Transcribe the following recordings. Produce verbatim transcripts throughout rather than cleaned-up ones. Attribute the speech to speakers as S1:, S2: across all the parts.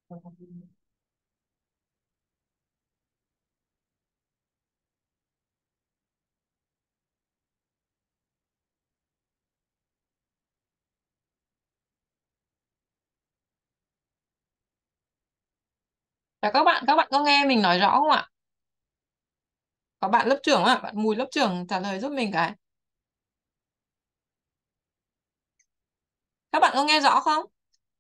S1: Chào các bạn, các bạn có nghe mình nói rõ không ạ? Có bạn lớp trưởng ạ, bạn Mùi lớp trưởng trả lời giúp mình cái. Các bạn có nghe rõ không?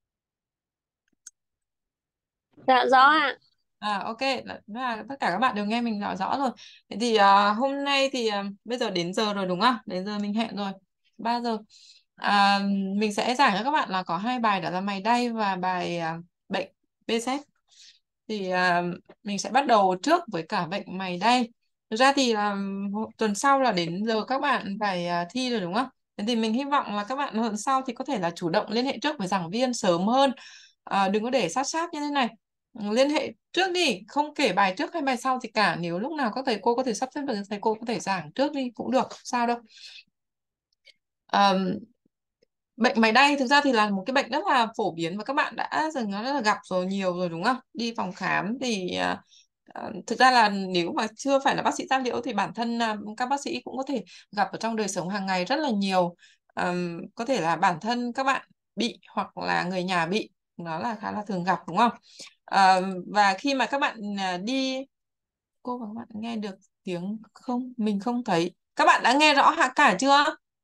S2: Dạ rõ ạ.
S1: À ok, là, là tất cả các bạn đều nghe mình nói rõ rồi. Thế thì à, hôm nay thì à, bây giờ đến giờ rồi đúng không? Đến giờ mình hẹn rồi. Ba giờ. À, mình sẽ giảng cho các bạn là có hai bài, đó là mày đay và bài à, bệnh bê xê. Thì à, mình sẽ bắt đầu trước với cả bệnh mày đay. Thực ra thì à, hộ- tuần sau là đến giờ các bạn phải à, thi rồi đúng không? Thế thì mình hy vọng là các bạn lần sau thì có thể là chủ động liên hệ trước với giảng viên sớm hơn. À, đừng có để sát sát như thế này. Ừ, liên hệ trước đi, không kể bài trước hay bài sau thì cả. Nếu lúc nào các thầy cô có thể sắp xếp được, thầy cô có thể giảng trước đi cũng được, không sao đâu. À, bệnh máy đay thực ra thì là một cái bệnh rất là phổ biến và các bạn đã dần nó rất là gặp rồi, nhiều rồi đúng không? Đi phòng khám thì à, à, thực ra là nếu mà chưa phải là bác sĩ da liễu thì bản thân à, các bác sĩ cũng có thể gặp ở trong đời sống hàng ngày rất là nhiều. Ờm, có thể là bản thân các bạn bị hoặc là người nhà bị, nó là khá là thường gặp đúng không? Ờm, và khi mà các bạn à, đi, cô và các bạn nghe được tiếng không? Mình không thấy. Các bạn đã nghe rõ hạ cả chưa?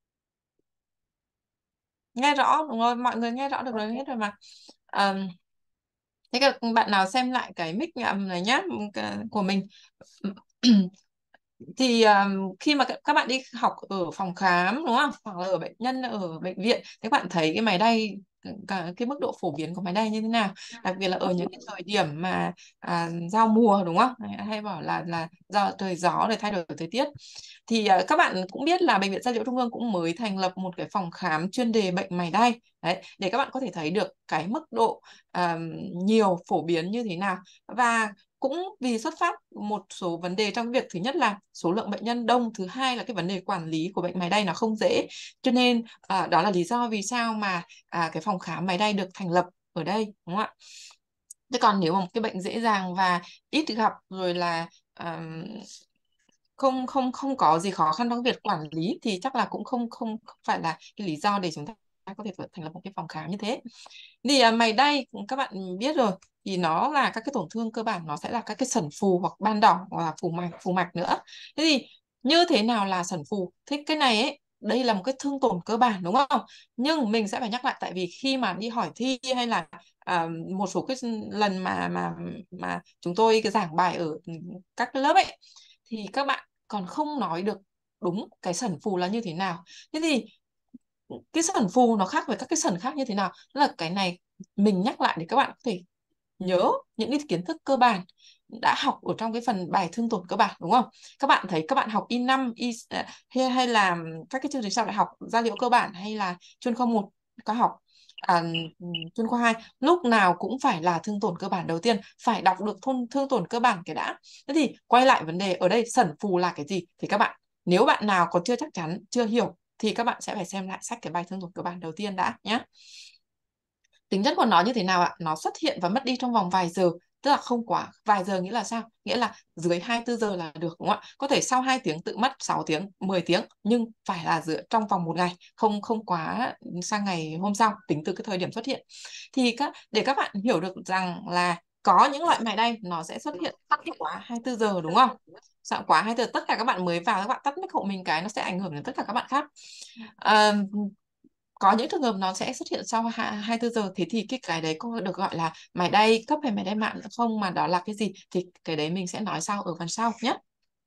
S1: Nghe rõ đúng rồi, mọi người nghe rõ được rồi hết rồi mà. Ờm, thế các bạn nào xem lại cái mic nhầm này nhá, cái của mình. Thì um, khi mà các các bạn đi học ở phòng khám đúng không, hoặc là ở bệnh nhân ở bệnh viện, thì các bạn thấy cái máy đay, cả cái mức độ phổ biến của máy đay như thế nào, đặc biệt là ở những cái thời điểm mà à, giao mùa đúng không, hay hay bảo là là do trời gió để thay đổi thời tiết. Thì à, các bạn cũng biết là bệnh viện Gia Liễu Trung ương cũng mới thành lập một cái phòng khám chuyên đề bệnh mày đay đấy, để các bạn có thể thấy được cái mức độ à, nhiều phổ biến như thế nào. Và cũng vì xuất phát một số vấn đề trong việc, thứ nhất là số lượng bệnh nhân đông, thứ hai là cái vấn đề quản lý của bệnh mày đay nó không dễ, cho nên à, đó là lý do vì sao mà à, cái phòng khám mày đay được thành lập ở đây đúng không ạ. Thế còn nếu mà một cái bệnh dễ dàng và ít gặp, rồi là ờm, không không không có gì khó khăn trong việc quản lý, thì chắc là cũng không không không phải là cái lý do để chúng ta có thể thành lập một cái phòng khám như thế. Thì à, mày đay các bạn biết rồi, thì nó là các cái tổn thương cơ bản, nó sẽ là các cái sẩn phù hoặc ban đỏ hoặc là phù mạch phù mạch nữa. Thế thì như thế nào là sẩn phù? Thế cái này ấy, đây là một cái thương tổn cơ bản đúng không? Nhưng mình sẽ phải nhắc lại, tại vì khi mà đi hỏi thi hay là à, một số cái lần mà mà mà chúng tôi cái giảng bài ở các cái lớp ấy, thì các bạn còn không nói được đúng cái sẩn phù là như thế nào. Thế thì cái sẩn phù nó khác với các cái sẩn khác như thế nào, tức là cái này mình nhắc lại để các bạn có thể nhớ những cái kiến thức cơ bản đã học ở trong cái phần bài thương tổn cơ bản đúng không. Các bạn thấy các bạn học y năm y à, hay, hay là các cái chương trình sau đại học da liễu cơ bản hay là chuyên khoa một, các học à, chuyên khoa hai, lúc nào cũng phải là thương tổn cơ bản đầu tiên, phải đọc được thôn thương tổn cơ bản cái đã. Thế thì quay lại vấn đề ở đây, sẩn phù là cái gì thì các bạn, nếu bạn nào còn chưa chắc chắn, chưa hiểu, thì các bạn sẽ phải xem lại sách cái bài thương tổn cơ bản đầu tiên đã nhé. Tính chất của nó như thế nào ạ? Nó xuất hiện và mất đi trong vòng vài giờ, tức là không quá vài giờ, nghĩa là sao? Nghĩa là dưới hai mươi bốn giờ là được đúng không ạ? Có thể sau hai tiếng tự mất, sáu tiếng, mười tiếng, nhưng phải là giữa trong vòng một ngày, không không quá sang ngày hôm sau, tính từ cái thời điểm xuất hiện. Thì các để các bạn hiểu được rằng là có những loại mày đay nó sẽ xuất hiện quá hai mươi bốn giờ đúng không? Sao quá hai mươi bốn giờ, tất cả các bạn mới vào, các bạn tắt mic hộ mình cái, nó sẽ ảnh hưởng đến tất cả các bạn khác. À, có những trường hợp nó sẽ xuất hiện sau hai mươi bốn giờ, thế thì cái cái đấy có được gọi là mày đay cấp hay mày đay mạn không, mà đó là cái gì thì cái đấy mình sẽ nói sau ở phần sau nhé.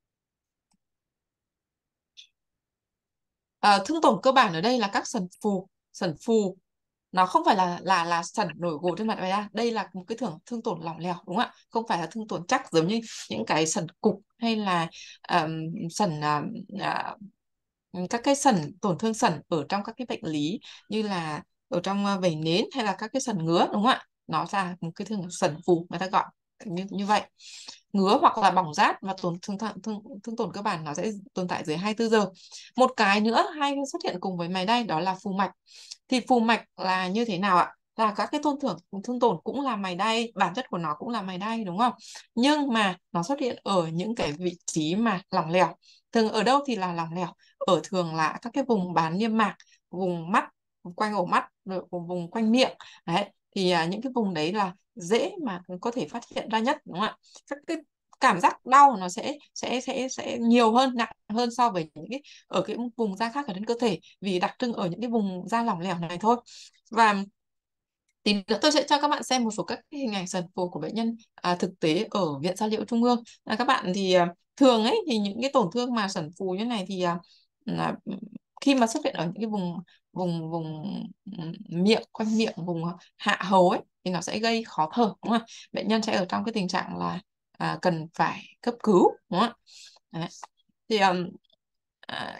S1: À, thương tổn cơ bản ở đây là các sẩn phù. Sẩn phù nó không phải là là là sẩn nổi gồ trên mặt mày đay, đây là một cái thương thương tổn lỏng lẻo đúng không ạ, không phải là thương tổn chắc giống như những cái sẩn cục hay là um, sẩn uh, các cái sẩn, tổn thương sẩn ở trong các cái bệnh lý như là ở trong ờ, vẩy nến hay là các cái sẩn ngứa đúng không ạ, nó là một cái thương sẩn phù người ta gọi như như vậy. Ngứa hoặc là bỏng rát và tổn thương, thương, thương, thương tổn cơ bản nó sẽ tồn tại dưới hai mươi bốn giờ. Một cái nữa hay xuất hiện cùng với mày đay đó là phù mạch. Thì phù mạch là như thế nào ạ? là các cái tôn thượng thương tổn cũng là mày đay, bản chất của nó cũng là mày đay đúng không, nhưng mà nó xuất hiện ở những cái vị trí mà lỏng lẻo. Thường ở đâu thì là lỏng lẻo? Ở thường là các cái vùng bán niêm mạc, vùng mắt, vùng quanh ổ mắt, rồi vùng, vùng quanh miệng. Đấy thì à, những cái vùng đấy là dễ mà có thể phát hiện ra nhất đúng không ạ. Các cái cảm giác đau nó sẽ sẽ sẽ sẽ nhiều hơn, nặng hơn so với những cái ở cái vùng da khác ở trên cơ thể, vì đặc trưng ở những cái vùng da lỏng lẻo này thôi. Và tí nữa tôi sẽ cho các bạn xem một số các cái hình ảnh sần phù của bệnh nhân à, thực tế ở Viện Da liễu Trung ương. À, các bạn thì à, thường ấy thì những cái tổn thương mà sẩn phù như này thì à, là khi mà xuất hiện ở những cái vùng vùng vùng ừm, miệng, quanh miệng, vùng hạ hầu ấy thì nó sẽ gây khó thở đúng không? Bệnh nhân sẽ ở trong cái tình trạng là à, cần phải cấp cứu đúng không ạ? Đấy. Thì um, à,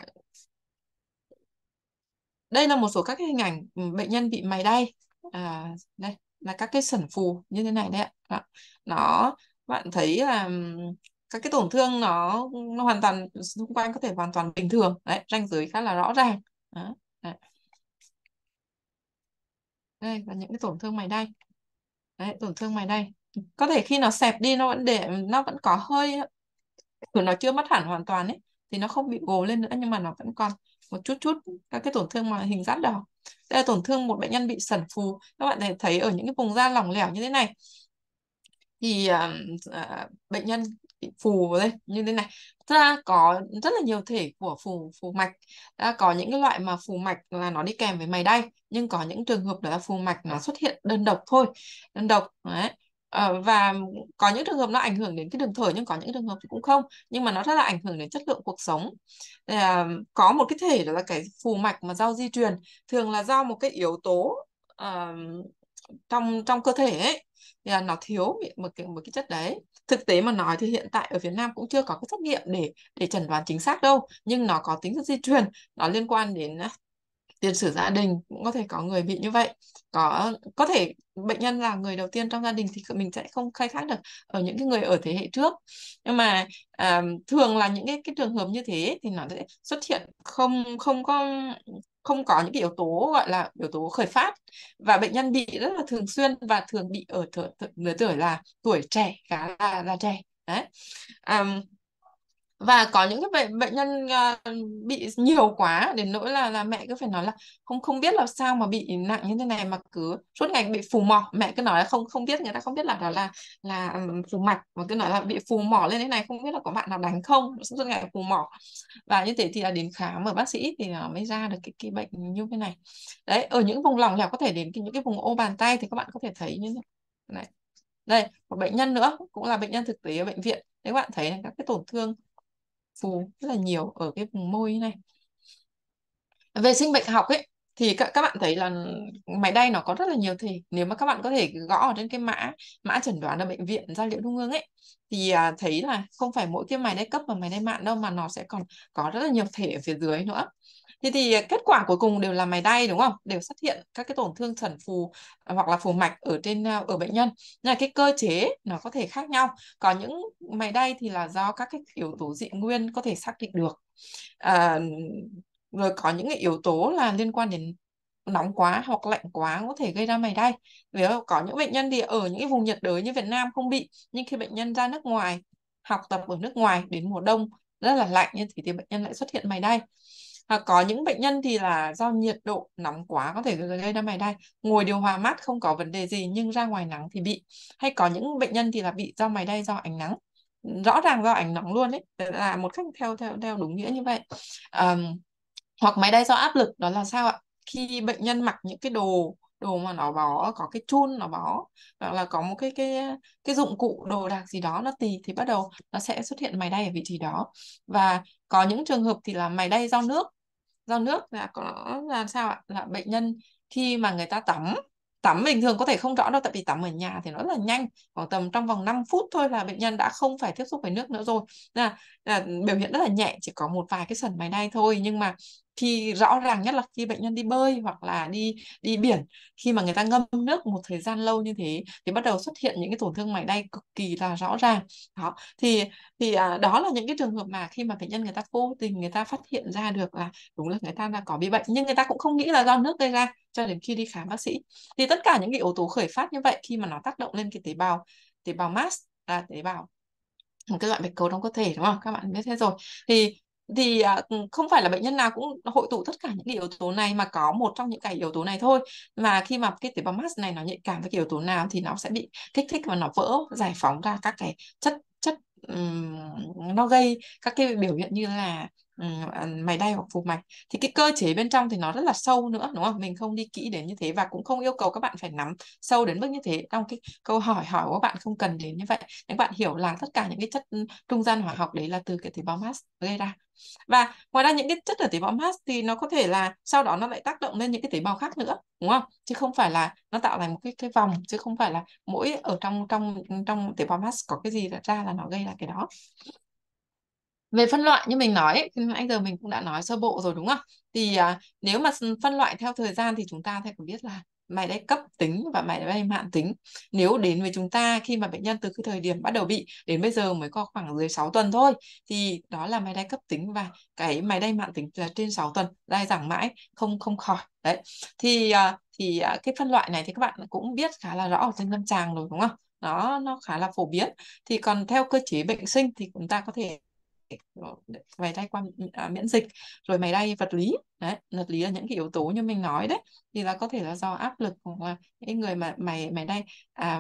S1: đây là một số các cái hình ảnh ừ, bệnh nhân bị mày đay. À, đây là các cái sẩn phù như thế này đấy ạ. Đó. Nó bạn thấy là ừm, các cái tổn thương nó nó hoàn toàn xung quanh có thể hoàn toàn bình thường đấy, ranh giới khá là rõ ràng. Đó. Đấy. Đây là những cái tổn thương mày đay. Đấy, tổn thương mày đay có thể khi nó xẹp đi nó vẫn để nó vẫn có hơi, của nó chưa mất hẳn hoàn toàn ấy, thì nó không bị gồ lên nữa nhưng mà nó vẫn còn một chút chút các cái tổn thương mà hình rát đỏ. Đây là tổn thương một bệnh nhân bị sẩn phù, các bạn thể thấy ở những cái vùng da lỏng lẻo như thế này thì à, à, bệnh nhân bị phù vào đây như thế này. Thật ra có rất là nhiều thể của phù phù mạch. Đã có những cái loại mà phù mạch là nó đi kèm với mày đay, nhưng có những trường hợp đó là phù mạch nó xuất hiện đơn độc thôi, đơn độc đấy. Ờ, và có những trường hợp nó ảnh hưởng đến cái đường thở nhưng có những trường hợp thì cũng không, nhưng mà nó rất là ảnh hưởng đến chất lượng cuộc sống. À, có một cái thể đó là cái phù mạch mà do di truyền, thường là do một cái yếu tố ờ, trong trong cơ thể ấy, thì là nó thiếu bị một cái một cái chất đấy. Thực tế mà nói thì hiện tại ở Việt Nam cũng chưa có cái xét nghiệm để để chẩn đoán chính xác đâu, nhưng nó có tính chất di truyền, nó liên quan đến à, tiền sử gia đình cũng có thể có người bị như vậy. Có có thể bệnh nhân là người đầu tiên trong gia đình thì mình sẽ không khai thác được ở những cái người ở thế hệ trước, nhưng mà à, thường là những cái cái trường hợp như thế thì nó sẽ xuất hiện không không có không có những cái yếu tố gọi là yếu tố khởi phát, và bệnh nhân bị rất là thường xuyên và thường bị ở th th lứa tuổi là tuổi trẻ, khá là là trẻ đấy. À, và có những cái bệnh bệnh nhân à, bị nhiều quá đến nỗi là là mẹ cứ phải nói là không không biết là sao mà bị nặng như thế này, mà cứ suốt ngày bị phù mỏ. Mẹ cứ nói là không không biết, người ta không biết là đó là là ừm, phù mạch, mà cứ nói là bị phù mỏ lên thế này, không biết là có bạn nào đánh không, suốt ngày phù mỏ. Và như thế thì là đến khám ở bác sĩ thì nó mới ra được cái cái bệnh như thế này. Đấy, ở những vùng lỏng lẻo có thể đến cái, những cái vùng ô bàn tay thì các bạn có thể thấy như thế này. Đây một bệnh nhân nữa cũng là bệnh nhân thực tế ở bệnh viện, các bạn thấy này, các cái tổn thương phù rất là nhiều ở cái vùng môi này. Về sinh bệnh học ấy thì các các bạn thấy là máy đay nó có rất là nhiều thể. Nếu mà các bạn có thể gõ ở trên cái mã mã chẩn đoán ở bệnh viện Da liễu Trung ương ấy thì à, thấy là không phải mỗi cái máy đay cấp và máy đay mạn đâu, mà nó sẽ còn có rất là nhiều thể ở phía dưới nữa. Thì thì kết quả cuối cùng đều là mày đay đúng không? Đều xuất hiện các cái tổn thương sẩn phù à, hoặc là phù mạch ở trên à, ở bệnh nhân. Nhưng mà cái cơ chế nó có thể khác nhau. Có những mày đay thì là do các cái yếu tố dị nguyên có thể xác định được. À, rồi có những cái yếu tố là liên quan đến nóng quá hoặc lạnh quá có thể gây ra mày đay. Vì đó, có những bệnh nhân thì ở những cái vùng nhiệt đới như Việt Nam không bị, nhưng khi bệnh nhân ra nước ngoài học tập ở nước ngoài đến mùa đông rất là lạnh như thế thì bệnh nhân lại xuất hiện mày đay. Hoặc có những bệnh nhân thì là do nhiệt độ nóng quá có thể gây ra mày đay, ngồi điều hòa mát không có vấn đề gì nhưng ra ngoài nắng thì bị. Hay có những bệnh nhân thì là bị do mày đay do ánh nắng, rõ ràng do ánh nắng luôn đấy, là một cách theo theo theo đúng nghĩa như vậy. Ờm, hoặc máy đay do áp lực, đó là sao ạ? Khi bệnh nhân mặc những cái đồ đồ mà nó bó có cái chun nó bó, hoặc là có một cái cái cái dụng cụ đồ đạc gì đó nó tì thì bắt đầu nó sẽ xuất hiện mày đay ở vị trí đó. Và có những trường hợp thì là mày đay do nước. Do nước là có là sao ạ? Là bệnh nhân khi mà người ta tắm tắm bình thường có thể không rõ đâu, tại vì tắm ở nhà thì nó rất là nhanh, khoảng tầm trong vòng năm phút thôi là bệnh nhân đã không phải tiếp xúc với nước nữa rồi. Là, là biểu hiện rất là nhẹ, chỉ có một vài cái sẩn mày đay thôi, nhưng mà khi rõ ràng nhất là khi bệnh nhân đi bơi hoặc là đi đi biển, khi mà người ta ngâm nước một thời gian lâu như thế thì bắt đầu xuất hiện những cái tổn thương mạch đay cực kỳ là rõ ràng. Đó thì thì à, đó là những cái trường hợp mà khi mà bệnh nhân người ta vô tình người ta phát hiện ra được là đúng là người ta đã có bị bệnh, nhưng người ta cũng không nghĩ là do nước gây ra cho đến khi đi khám bác sĩ. Thì tất cả những cái yếu tố khởi phát như vậy khi mà nó tác động lên cái tế bào tế bào mast, là tế bào một cái loại bạch cầu trong cơ thể, đúng không, các bạn biết thế rồi. Thì thì à, không phải là bệnh nhân nào cũng hội tụ tất cả những cái yếu tố này, mà có một trong những cái yếu tố này thôi, mà khi mà cái tế bào mast này nó nhạy cảm với cái yếu tố nào thì nó sẽ bị kích thích và nó vỡ, giải phóng ra các cái chất chất ừm, nó gây các cái biểu hiện như là ừm, à, mày đay hoặc phù mạch. Thì cái cơ chế bên trong thì nó rất là sâu nữa, đúng không, mình không đi kỹ đến như thế và cũng không yêu cầu các bạn phải nắm sâu đến mức như thế. Trong cái câu hỏi hỏi của các bạn không cần đến như vậy, các bạn hiểu là tất cả những cái chất trung gian hóa học đấy là từ cái tế bào mast gây ra. Và ngoài ra những cái chất ở tế bào mast thì nó có thể là sau đó nó lại tác động lên những cái tế bào khác nữa, đúng không, chứ không phải là nó tạo thành một cái cái vòng, chứ không phải là mỗi ở trong trong trong tế bào mast có cái gì ra là nó gây ra cái đó. Về phân loại như mình nói ấy, thì nãy giờ mình cũng đã nói sơ bộ rồi, đúng không? Thì à, nếu mà s- phân loại theo thời gian thì chúng ta phải biết là mày đay cấp tính và mày đay mạn tính. Nếu đến với chúng ta khi mà bệnh nhân từ cái thời điểm bắt đầu bị đến bây giờ mới có khoảng dưới sáu tuần thôi, thì đó là mày đay cấp tính, và cái mày đay mạn tính là trên sáu tuần, dai dẳng mãi không không khỏi. Đấy. Thì à, thì à, cái phân loại này thì các bạn cũng biết khá là rõ ở trên lâm sàng rồi, đúng không? Nó nó khá là phổ biến. Thì còn theo cơ chế bệnh sinh thì chúng ta có thể mày đay qua à, miễn dịch, rồi mày đay vật lý. Đấy, vật lý là những cái yếu tố như mình nói đấy, thì là có thể là do áp lực, hoặc là những người mà mày mày đay à,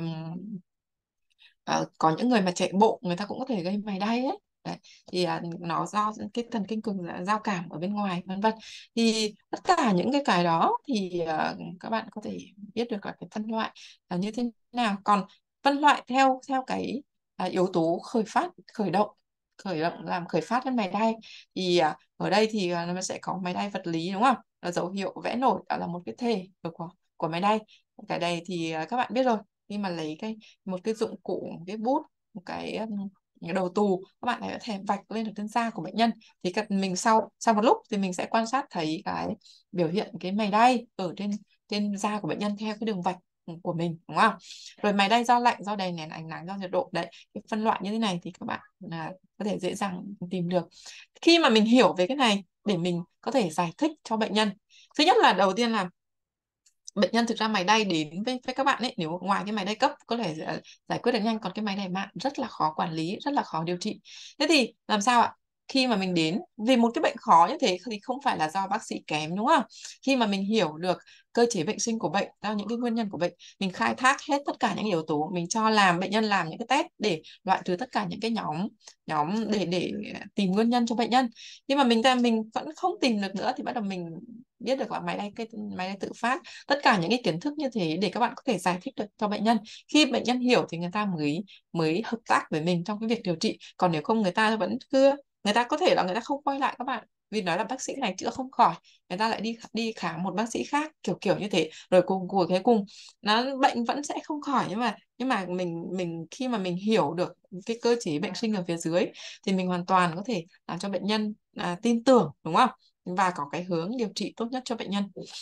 S1: à, có những người mà chạy bộ người ta cũng có thể gây mày đay ấy. Đấy. Thì à, nó do cái thần kinh cường là giao cảm ở bên ngoài, vân vân. Thì tất cả những cái cái đó thì à, các bạn có thể biết được là cái phân loại là như thế nào. Còn phân loại theo theo cái à, yếu tố khởi phát, khởi động khởi động làm khởi phát lên mày đay, thì à, ở đây thì à, nó sẽ có mày đay vật lý, đúng không, là dấu hiệu vẽ nổi, đó là một cái thể của của của mày đay. Cái đây thì à, các bạn biết rồi, khi mà lấy cái một cái dụng cụ, một cái bút, một cái um, cái đầu tù, các bạn ấy có thể vạch lên ở trên da của bệnh nhân. Thì các mình sau sau một lúc thì mình sẽ quan sát thấy cái biểu hiện cái mày đay ở trên trên da của bệnh nhân theo cái đường vạch của mình, đúng không? Rồi mày đay do lạnh, do đè nén ánh nắng, do nhiệt độ. Đấy, cái phân loại như thế này thì các bạn là có thể dễ dàng tìm được. Khi mà mình hiểu về cái này để mình có thể giải thích cho bệnh nhân, thứ nhất là đầu tiên là bệnh nhân thực ra máy đay đến với, với các bạn ấy, nếu ngoài cái máy đay cấp có thể giải, giải quyết được nhanh, còn cái máy đay mạn rất là khó quản lý, rất là khó điều trị. Thế thì làm sao ạ? Khi mà mình đến vì một cái bệnh khó như thế thì không phải là do bác sĩ kém, đúng không? Khi mà mình hiểu được cơ chế bệnh sinh của bệnh, do những cái nguyên nhân của bệnh, mình khai thác hết tất cả những yếu tố, mình cho làm bệnh nhân làm những cái test để loại trừ tất cả những cái nhóm nhóm để để tìm nguyên nhân cho bệnh nhân. Nhưng mà mình ta mình vẫn không tìm được nữa thì bắt đầu mình biết được là máy đay cái máy đay tự phát, tất cả những cái kiến thức như thế để các bạn có thể giải thích được cho bệnh nhân. Khi bệnh nhân hiểu thì người ta mới mới hợp tác với mình trong cái việc điều trị, còn nếu không người ta vẫn cứ người ta có thể là người ta không quay lại các bạn, vì nói là bác sĩ này chữa không khỏi, người ta lại đi đi khám một bác sĩ khác, kiểu kiểu như thế, rồi cùng cuối cái cùng nó bệnh vẫn sẽ không khỏi. Nhưng mà nhưng mà mình mình khi mà mình hiểu được cái cơ chế bệnh sinh ở phía dưới thì mình hoàn toàn có thể làm cho bệnh nhân à, tin tưởng, đúng không, và có cái hướng điều trị tốt nhất cho bệnh nhân.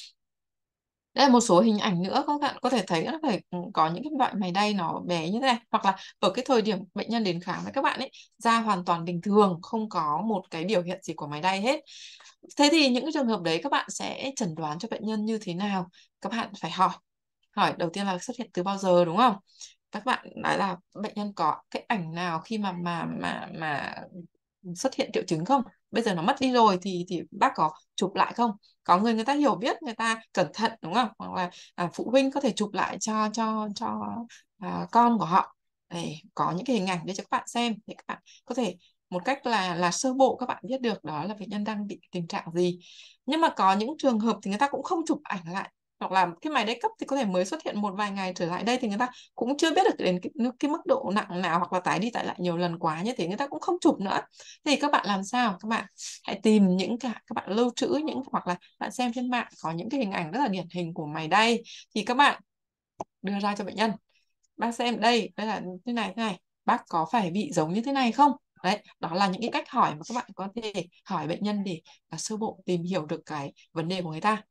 S1: Đây là một số hình ảnh nữa, các bạn có thể thấy nó phải có những cái loại mày đay nó bé như thế này, hoặc là ở cái thời điểm bệnh nhân đến khám với các bạn ấy, da hoàn toàn bình thường, không có một cái biểu hiện gì của mày đay hết. Thế thì những cái trường hợp đấy các bạn sẽ chẩn đoán cho bệnh nhân như thế nào? Các bạn phải hỏi. Hỏi đầu tiên là xuất hiện từ bao giờ, đúng không? Các bạn nói là bệnh nhân có cái ảnh nào khi mà mà mà mà xuất hiện triệu chứng không? Bây giờ nó mất đi rồi thì thì bác có chụp lại không? Có người người ta hiểu biết, người ta cẩn thận, đúng không? Hoặc là à, phụ huynh có thể chụp lại cho cho cho à, con của họ, để có những cái hình ảnh để cho các bạn xem, để các bạn có thể một cách là là sơ bộ các bạn biết được đó là bệnh nhân đang bị tình trạng gì. Nhưng mà có những trường hợp thì người ta cũng không chụp ảnh lại, hoặc là cái máy đay cấp thì có thể mới xuất hiện một vài ngày trở lại đây thì người ta cũng chưa biết được đến cái, cái mức độ nặng nào, hoặc là tái đi tái lại nhiều lần quá như thế người ta cũng không chụp nữa. Thì các bạn làm sao? Các bạn hãy tìm những cả các bạn lưu trữ những, hoặc là bạn xem trên mạng có những cái hình ảnh rất là điển hình của mày đay, thì các bạn đưa ra cho bệnh nhân, bác xem đây, đây là thế này thế này, bác có phải bị giống như thế này không? Đấy, đó là những cái cách hỏi mà các bạn có thể hỏi bệnh nhân để à, sơ bộ tìm hiểu được cái vấn đề của người ta.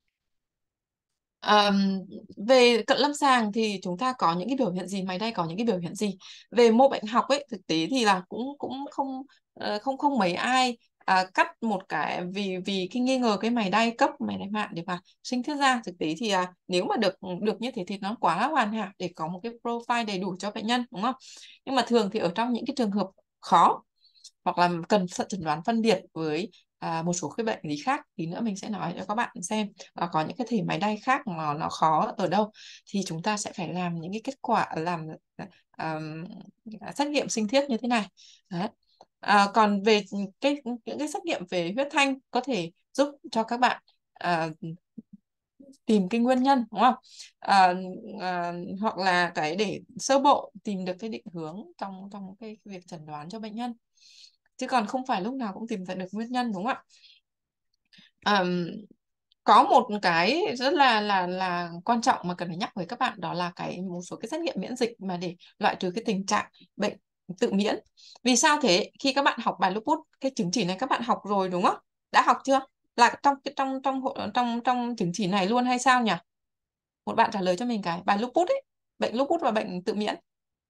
S1: Ờm, Về cận lâm sàng thì chúng ta có những cái biểu hiện gì, mày đây có những cái biểu hiện gì? Về mô bệnh học ấy, thực tế thì là cũng cũng không ờ, không không mấy ai à, cắt một cái vì vì cái nghi ngờ cái mày đay cấp mày đay mạn để mà sinh thiết ra. Thực tế thì à, nếu mà được được như thế thì nó quá là hoàn hảo để có một cái profile đầy đủ cho bệnh nhân, đúng không? Nhưng mà thường thì ở trong những cái trường hợp khó hoặc là cần chẩn đoán phân biệt với à, một số cái bệnh lý khác thì nữa mình sẽ nói cho các bạn xem à, có những cái thể máy đay khác mà nó khó ở đâu thì chúng ta sẽ phải làm những cái kết quả làm à, xét nghiệm sinh thiết như thế này. Đấy. À, còn về cái những cái xét nghiệm về huyết thanh có thể giúp cho các bạn à, tìm cái nguyên nhân, đúng không? À, à, hoặc là cái để sơ bộ tìm được cái định hướng trong trong cái việc chẩn đoán cho bệnh nhân, chứ còn không phải lúc nào cũng tìm ra được nguyên nhân, đúng không ạ? Ờm, có một cái rất là là là quan trọng mà cần phải nhắc với các bạn, đó là cái một số cái xét nghiệm miễn dịch mà để loại trừ cái tình trạng bệnh tự miễn. Vì sao thế? Khi các bạn học bài lupus, cái chứng chỉ này các bạn học rồi đúng không? Đã học chưa? Là trong trong trong hộ- trong trong chứng chỉ này luôn hay sao nhỉ? Một bạn trả lời cho mình cái bài lupus ấy, bệnh lupus và bệnh tự miễn.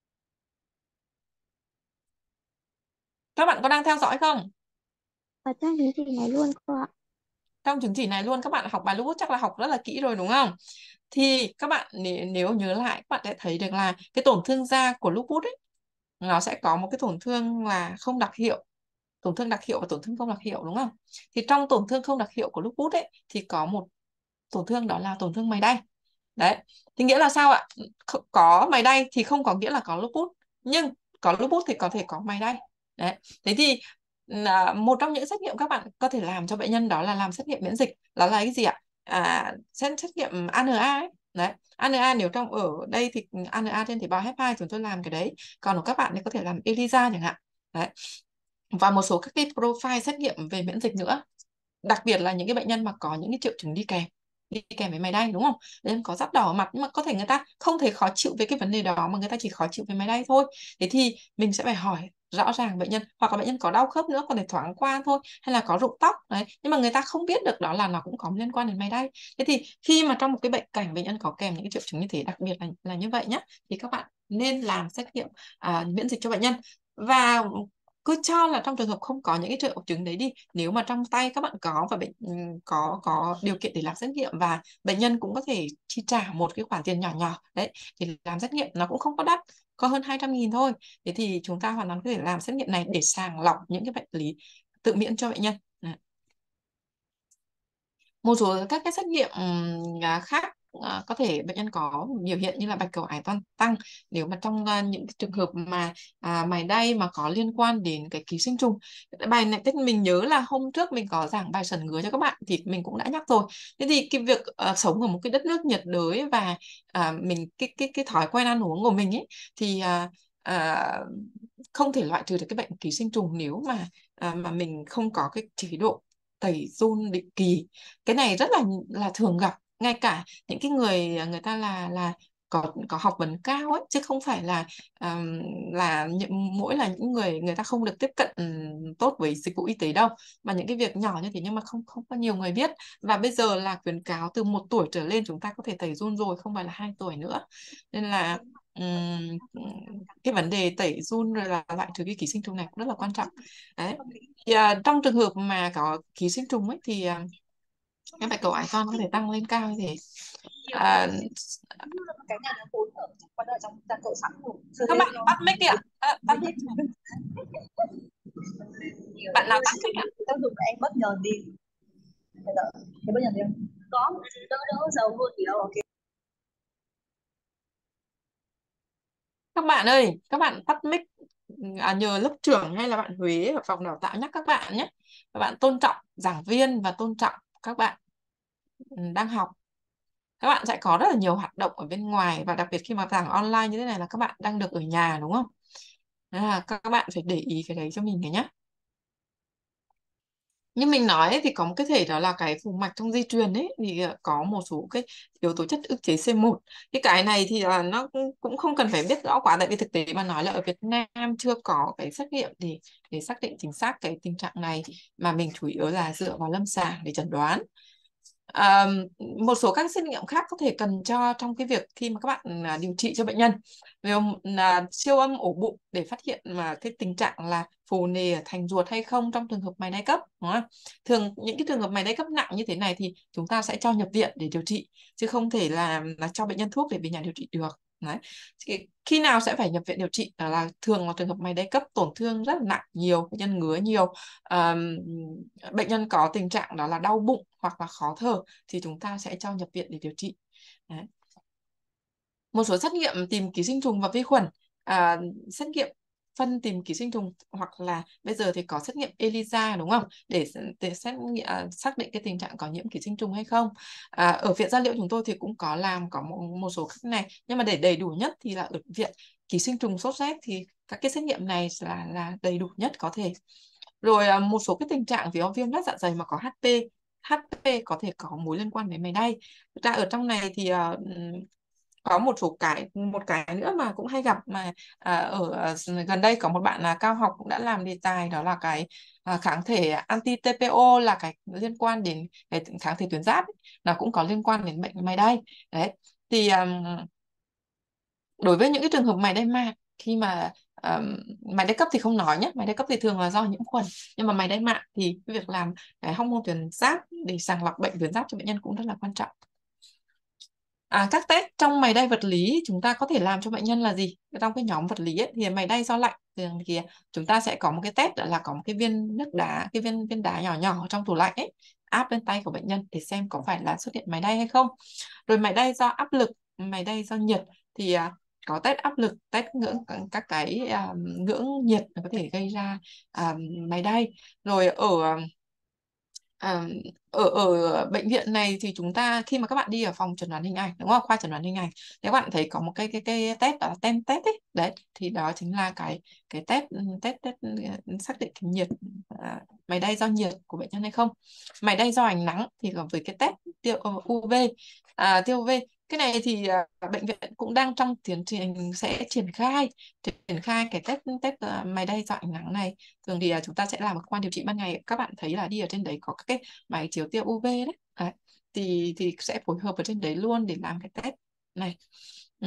S1: Các bạn có đang theo dõi không?
S2: Ở trong chứng chỉ này luôn cô ạ.
S1: Trong chứng chỉ này luôn các bạn học bài lupus chắc là học rất là kỹ rồi đúng không? Thì các bạn nếu, nếu nhớ lại các bạn sẽ thấy được là cái tổn thương da của lupus ấy nó sẽ có một cái tổn thương là không đặc hiệu, tổn thương đặc hiệu và tổn thương không đặc hiệu, đúng không? Thì trong tổn thương không đặc hiệu của lupus ấy thì có một tổn thương đó là tổn thương mày đay. Đấy, thì nghĩa là sao ạ? Kh- có mày đay thì không có nghĩa là có lupus, nhưng có lupus thì có thể có mày đay. Đấy, thế thì à, một trong những xét nghiệm các bạn có thể làm cho bệnh nhân đó là làm xét nghiệm miễn dịch, đó là cái gì ạ? À, xét xét nghiệm a en a ấy. Đấy, a en a nếu trong ở đây thì a en a trên tế bào hép hai chúng tôi làm cái đấy, còn của các bạn thì có thể làm ELISA chẳng hạn. Đấy, và một số các cái profile xét nghiệm về miễn dịch nữa, đặc biệt là những cái bệnh nhân mà có những cái triệu chứng đi kèm đi kèm với máy đay, đúng không? Bệnh nhân có rát đỏ ở mặt nhưng mà có thể người ta không thấy khó chịu với cái vấn đề đó mà người ta chỉ khó chịu với máy đay thôi. Thế thì mình sẽ phải hỏi rõ ràng bệnh nhân, hoặc là bệnh nhân có đau khớp nữa còn để thoáng qua thôi, hay là có rụng tóc đấy, nhưng mà người ta không biết được đó là nó cũng có liên quan đến máy đay. Thế thì khi mà trong một cái bệnh cảnh bệnh nhân có kèm những cái triệu chứng như thế, đặc biệt là là như vậy nhé, thì các bạn nên làm xét nghiệm à, miễn dịch cho bệnh nhân. Và cứ cho là trong trường hợp không có những cái triệu chứng đấy đi, nếu mà trong tay các bạn có và bệnh ừm, có có điều kiện để làm xét nghiệm và bệnh nhân cũng có thể chi trả một cái khoản tiền nhỏ nhỏ đấy thì làm xét nghiệm, nó cũng không có đắt, có hơn hai trăm nghìn thôi. Thế thì chúng ta hoàn toàn có thể làm xét nghiệm này để sàng lọc những cái bệnh lý tự miễn cho bệnh nhân. Ừ. Một số các cái xét nghiệm ừm, à, khác à, có thể bệnh nhân có biểu hiện như là bạch cầu ải toan tăng nếu mà trong à, những cái trường hợp mà à, mài đay mà có liên quan đến cái ký sinh trùng. Bài này tức mình nhớ là hôm trước mình có giảng bài sẩn ngứa cho các bạn thì mình cũng đã nhắc rồi. Thế thì cái việc à, sống ở một cái đất nước nhiệt đới và à, mình cái cái cái thói quen ăn uống của mình ấy thì à, à, không thể loại trừ được cái bệnh ký sinh trùng nếu mà à, mà mình không có cái chế độ tẩy giun định kỳ. Cái này rất là là thường gặp, ngay cả những cái người người ta là là có có học vấn cao ấy, chứ không phải là um, là những mỗi là những người người ta không được tiếp cận ừm, tốt với dịch vụ y tế đâu, mà những cái việc nhỏ như thế nhưng mà không không có nhiều người biết. Và bây giờ là khuyến cáo từ một tuổi trở lên chúng ta có thể tẩy giun rồi, không phải là hai tuổi nữa. Nên là ừm, cái vấn đề tẩy giun rồi là loại trừ cái ký sinh trùng này cũng rất là quan trọng. Đấy, thì, à, trong trường hợp mà có ký sinh trùng ấy thì à, cái bạch cầu ải con có thể tăng lên cao như thế. À,
S2: Cái nhà nó vốn ở quán ở trong nhà cậu sẵn rồi chưa
S1: các
S2: lên
S1: bạn
S2: đâu.
S1: tắt mic đi ạ. À, tắt mic.
S2: Nhiều
S1: Bạn nào tắt mic ạ?
S2: tác dụng là em bất ngờ đi. Phải đợi. Thế bất ngờ đi không? Có một đỡ đỡ dầu luôn thì đâu ok.
S1: Các bạn ơi, các bạn tắt mic, à, nhờ lớp trưởng hay là bạn Huế ở phòng đào tạo nhắc các bạn nhé. Các bạn tôn trọng giảng viên và tôn trọng các bạn ừ, đang học. Các bạn sẽ có rất là nhiều hoạt động ở bên ngoài, và đặc biệt khi mà giảng online như thế này là các bạn đang được ở nhà, đúng không? Nên là các bạn phải để ý cái đấy cho mình cái nhé. như mình nói ấy, thì có một cái thể đó là cái phù mạch trong di truyền ấy, thì ờ, có một số cái yếu tố chất ức chế xê một. Cái cái này thì là nó cũng cũng không cần phải biết rõ quá, tại vì thực tế mà nói là ở Việt Nam chưa có cái xét nghiệm để để xác định chính xác cái tình trạng này, mà mình chủ yếu là dựa vào lâm sàng để chẩn đoán. À, một số các xét nghiệm khác có thể cần cho trong cái việc khi mà các bạn à, điều trị cho bệnh nhân, ví dụ là siêu âm ổ bụng để phát hiện mà cái tình trạng là phù nề ở thành ruột hay không trong trường hợp mài đay cấp, đúng không? Thường những cái trường hợp mài đay cấp nặng như thế này thì chúng ta sẽ cho nhập viện để điều trị, chứ không thể là là cho bệnh nhân thuốc để về nhà điều trị được. Đấy. Thì khi nào sẽ phải nhập viện điều trị là, là thường là trường hợp mài đay cấp tổn thương rất là nặng, nhiều bệnh nhân ngứa nhiều, Ờm, bệnh nhân có tình trạng đó là đau bụng hoặc là khó thở thì chúng ta sẽ cho nhập viện để điều trị. Đấy. Một số xét nghiệm tìm ký sinh trùng và vi khuẩn, à, xét nghiệm phân tìm ký sinh trùng, hoặc là bây giờ thì có xét nghiệm ELISA, đúng không, để, để xét nghiệm, à, xác định cái tình trạng có nhiễm ký sinh trùng hay không. À, ở viện Gia Liễu chúng tôi thì cũng có làm có một, một số các này, nhưng mà để đầy đủ nhất thì là ở viện ký sinh trùng sốt rét thì các cái xét nghiệm này là là đầy đủ nhất có thể. Rồi à, một số cái tình trạng ví dụ viêm loét dạ dày mà có hát pê, hát pê có thể có mối liên quan đến máy đay. Thực ra ở trong này thì à, có một số cái một cái nữa mà cũng hay gặp, mà à, ở à, gần đây có một bạn là cao học cũng đã làm đề tài, đó là cái à, kháng thể anti tê pê ô, là cái liên quan đến cái kháng thể tuyến giáp ấy, nó cũng có liên quan đến bệnh máy đay. Đấy thì um, đối với những cái trường hợp mày đay mạn, khi mà um, mày đay cấp thì không nói nhé, mày đay cấp thì thường là do nhiễm khuẩn, nhưng mà mày đay mạn thì cái việc làm cái hormone tuyến giáp để sàng lọc bệnh tuyến giáp cho bệnh nhân cũng rất là quan trọng. À, các test trong mày đay vật lý chúng ta có thể làm cho bệnh nhân là gì? Trong cái nhóm vật lý ấy, thì mày đay do lạnh thường thì chúng ta sẽ có một cái test, đó là có một cái viên nước đá, cái viên viên đá nhỏ nhỏ trong tủ lạnh ấy, áp lên tay của bệnh nhân để xem có phải là xuất hiện mày đay hay không. Rồi mày đay do áp lực, mày đay do nhiệt thì à, có test áp lực, test ngưỡng các cái à, ngưỡng nhiệt có thể gây ra à, mày đay. Rồi ở À, ở ở bệnh viện này thì chúng ta khi mà các bạn đi ở phòng chẩn đoán hình ảnh, đúng không, khoa chẩn đoán hình ảnh, nếu bạn thấy có một cái cái cái test, đó là tem test ấy, đấy thì đó chính là cái cái test test test ừ, xác định cái nhiệt, à, máy đay do nhiệt của bệnh nhân hay không. Máy đay do ánh nắng thì còn với cái test tiêu ờ, u vê, à, tiêu u vê. Cái này thì à, bệnh viện cũng đang trong tiến trình sẽ triển khai triển khai cái test test uh, máy đay do ánh nắng này. Thường thì à, chúng ta sẽ làm ở cơ quan điều trị ban ngày, các bạn thấy là đi ở trên đấy có các cái máy chiếu tia u vê đấy. Đấy. Thì thì sẽ phối hợp ở trên đấy luôn để làm cái test này. Ừ.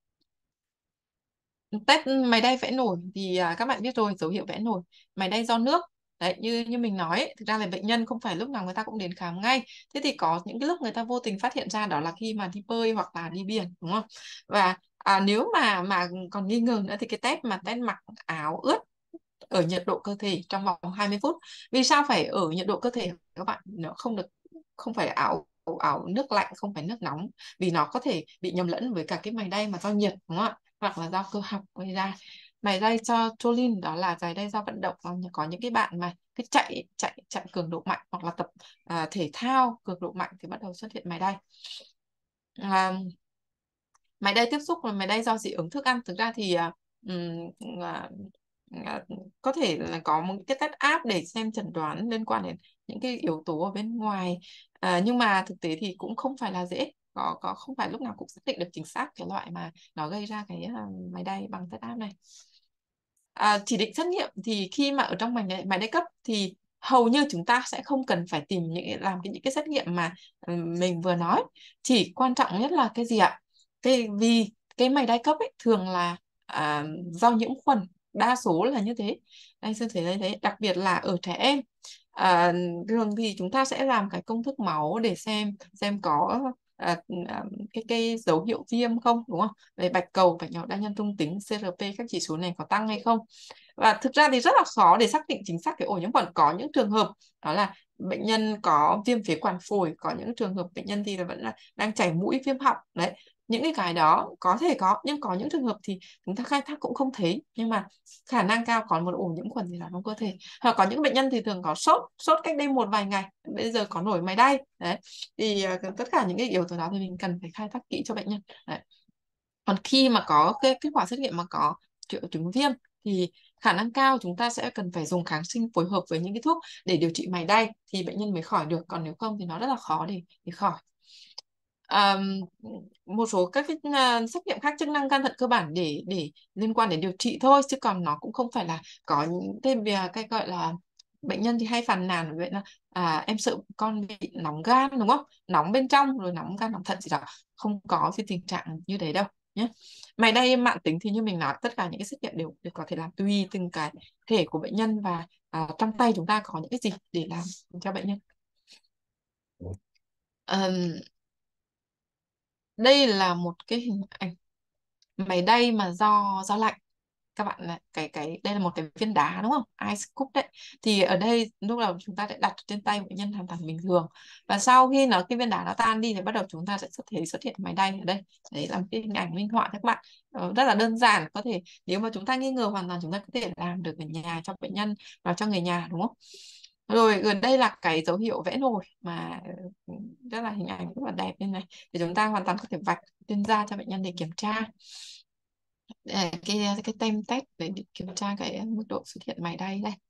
S1: Test máy đay vẽ nổi thì à, các bạn biết rồi, dấu hiệu vẽ nổi máy đay do nước. Đấy, như như mình nói ấy, thực ra là bệnh nhân không phải lúc nào người ta cũng đến khám ngay. Thế thì có những cái lúc người ta vô tình phát hiện ra, đó là khi mà đi bơi hoặc là đi biển, đúng không? Và à, nếu mà mà còn nghi ngờ nữa thì cái test mà test mặc áo ướt ở nhiệt độ cơ thể trong vòng hai mươi phút. Vì sao phải ở nhiệt độ cơ thể các bạn? Nó không được, không phải áo áo nước lạnh, không phải nước nóng, vì nó có thể bị nhầm lẫn với cả cái máy đay mà do nhiệt, đúng không ạ, hoặc là do cơ học gây ra. Máy đay cho choline, đó là máy đay do vận động, có, có những cái bạn mà cái chạy chạy chạy cường độ mạnh hoặc là tập à, thể thao cường độ mạnh thì bắt đầu xuất hiện máy đay. À, máy đay tiếp xúc là máy đay do dị ứng thức ăn. Thực ra thì à, ừm, à, à, có thể là có một cái test áp để xem chẩn đoán liên quan đến những cái yếu tố ở bên ngoài, à, nhưng mà thực tế thì cũng không phải là dễ, có có không phải lúc nào cũng xác định được chính xác cái loại mà nó gây ra cái à, máy đay bằng test áp này. À, chỉ định xét nghiệm thì khi mà ở trong máy đay, máy đay cấp thì hầu như chúng ta sẽ không cần phải tìm những làm cái những cái xét nghiệm mà ừ, mình vừa nói. Chỉ quan trọng nhất là cái gì ạ? Cái vì cái máy đay cấp ấy thường là à, do nhiễm khuẩn, đa số là như thế. Anh sẽ thấy như thế, đặc biệt là ở trẻ em. À, thường thì chúng ta sẽ làm cái công thức máu để xem xem có à, à, cái cái dấu hiệu viêm không, đúng không? Về bạch cầu, bạch nhỏ đa nhân trung tính, xê rờ pê, các chỉ số này có tăng hay không. Và thực ra thì rất là khó để xác định chính xác cái ổ nhiễm khuẩn. Có những trường hợp đó là bệnh nhân có viêm phế quản phổi, có những trường hợp bệnh nhân thì là vẫn là đang chảy mũi, viêm họng. Đấy, những cái cái đó có thể có, nhưng có những trường hợp thì chúng ta khai thác cũng không thấy, nhưng mà khả năng cao có một ổ nhiễm khuẩn gì đó trong cơ thể. Hoặc có những bệnh nhân thì thường có sốt sốt cách đây một vài ngày, bây giờ có nổi máy đay. Đấy thì uh, tất cả những cái yếu tố đó thì mình cần phải khai thác kỹ cho bệnh nhân. Đấy. Còn khi mà có cái kết quả xét nghiệm mà có triệu chứng viêm thì khả năng cao chúng ta sẽ cần phải dùng kháng sinh phối hợp với những cái thuốc để điều trị mày đay thì bệnh nhân mới khỏi được, còn nếu không thì nó rất là khó để để khỏi. À, một số các cái uh, xét nghiệm khác chức năng gan thận cơ bản để để liên quan đến điều trị thôi, chứ còn nó cũng không phải là có những thêm về cái gọi là bệnh nhân thì hay phàn nàn vậy là à, em sợ con bị nóng gan đúng không, nóng bên trong rồi nóng gan nóng thận gì đó, không có cái tình trạng như đấy đâu nhé. Mày đây mạn tính thì như mình nói, tất cả những cái xét nghiệm đều, đều có thể làm tùy từng cái thể của bệnh nhân và à, trong tay chúng ta có những cái gì để làm cho bệnh nhân. Ờm, đây là một cái hình ảnh máy đay mà do do lạnh các bạn, là cái cái đây là một cái viên đá đúng không, ice cube đấy, thì ở đây lúc đầu chúng ta sẽ đặt trên tay bệnh nhân hoàn toàn bình thường, và sau khi nó cái viên đá nó tan đi thì bắt đầu chúng ta sẽ xuất thể xuất hiện máy đay ở đây. Đấy là một cái hình ảnh minh họa các bạn. Ờ, rất là đơn giản, có thể nếu mà chúng ta nghi ngờ hoàn toàn chúng ta có thể làm được ở nhà cho bệnh nhân và cho người nhà đúng không. Rồi gần đây là cái dấu hiệu vẽ nồi mà ừ, rất là hình ảnh rất là đẹp bên này, thì chúng ta hoàn toàn có thể vạch trên da cho bệnh nhân để kiểm tra. Để cái cái tem test để kiểm tra cái mức độ xuất hiện mày đay đây.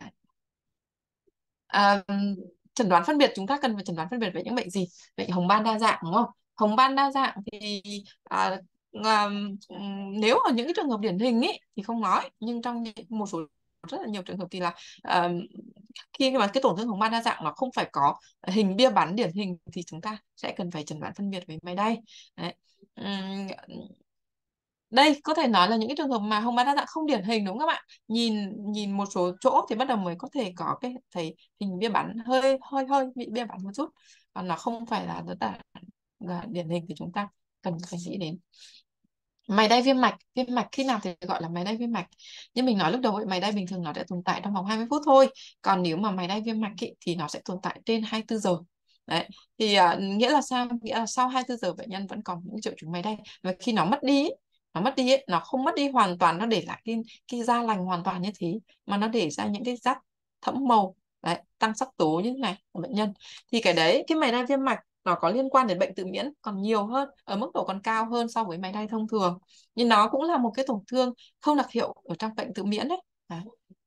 S1: À, chẩn đoán phân biệt, chúng ta cần phải chẩn đoán phân biệt về những bệnh gì, bệnh hồng ban đa dạng đúng không. Hồng ban đa dạng thì à, à, nếu ở những cái trường hợp điển hình ấy thì không nói, nhưng trong những một số rất là nhiều trường hợp thì là à, khi mà cái tổn thương hồng ban đa dạng nó không phải có hình bia bắn điển hình thì chúng ta sẽ cần phải chẩn đoán phân biệt với máy đay. Đấy. Ừm, đây có thể nói là những cái trường hợp mà hồng ban đa dạng không điển hình đúng không các bạn, nhìn nhìn một số chỗ thì bắt đầu mới có thể có cái thấy hình bia bắn hơi hơi hơi bị bia bắn một chút, còn nó không phải là rất là, là điển hình thì chúng ta cần phải nghĩ đến. Máy đay viêm mạch, viêm mạch khi nào thì gọi là máy đay viêm mạch? Như mình nói lúc đầu ấy, máy đay bình thường nó sẽ tồn tại trong vòng hai mươi phút thôi, còn nếu mà máy đay viêm mạch ý, thì nó sẽ tồn tại trên hai mươi tư giờ. Đấy thì à, nghĩa là sao, nghĩa là sau hai mươi tư giờ bệnh nhân vẫn còn những triệu chứng máy đay, và khi nó mất đi ý, nó mất đi ấy, nó không mất đi hoàn toàn, nó để lại cái, cái da lành hoàn toàn như thế, mà nó để ra những cái rát thẫm màu, đấy, tăng sắc tố như thế này của bệnh nhân, thì cái đấy cái máy đay viêm mạch nó có liên quan đến bệnh tự miễn còn nhiều hơn, ở mức độ còn cao hơn so với máy đay thông thường, nhưng nó cũng là một cái tổn thương không đặc hiệu ở trong bệnh tự miễn đấy. Đấy.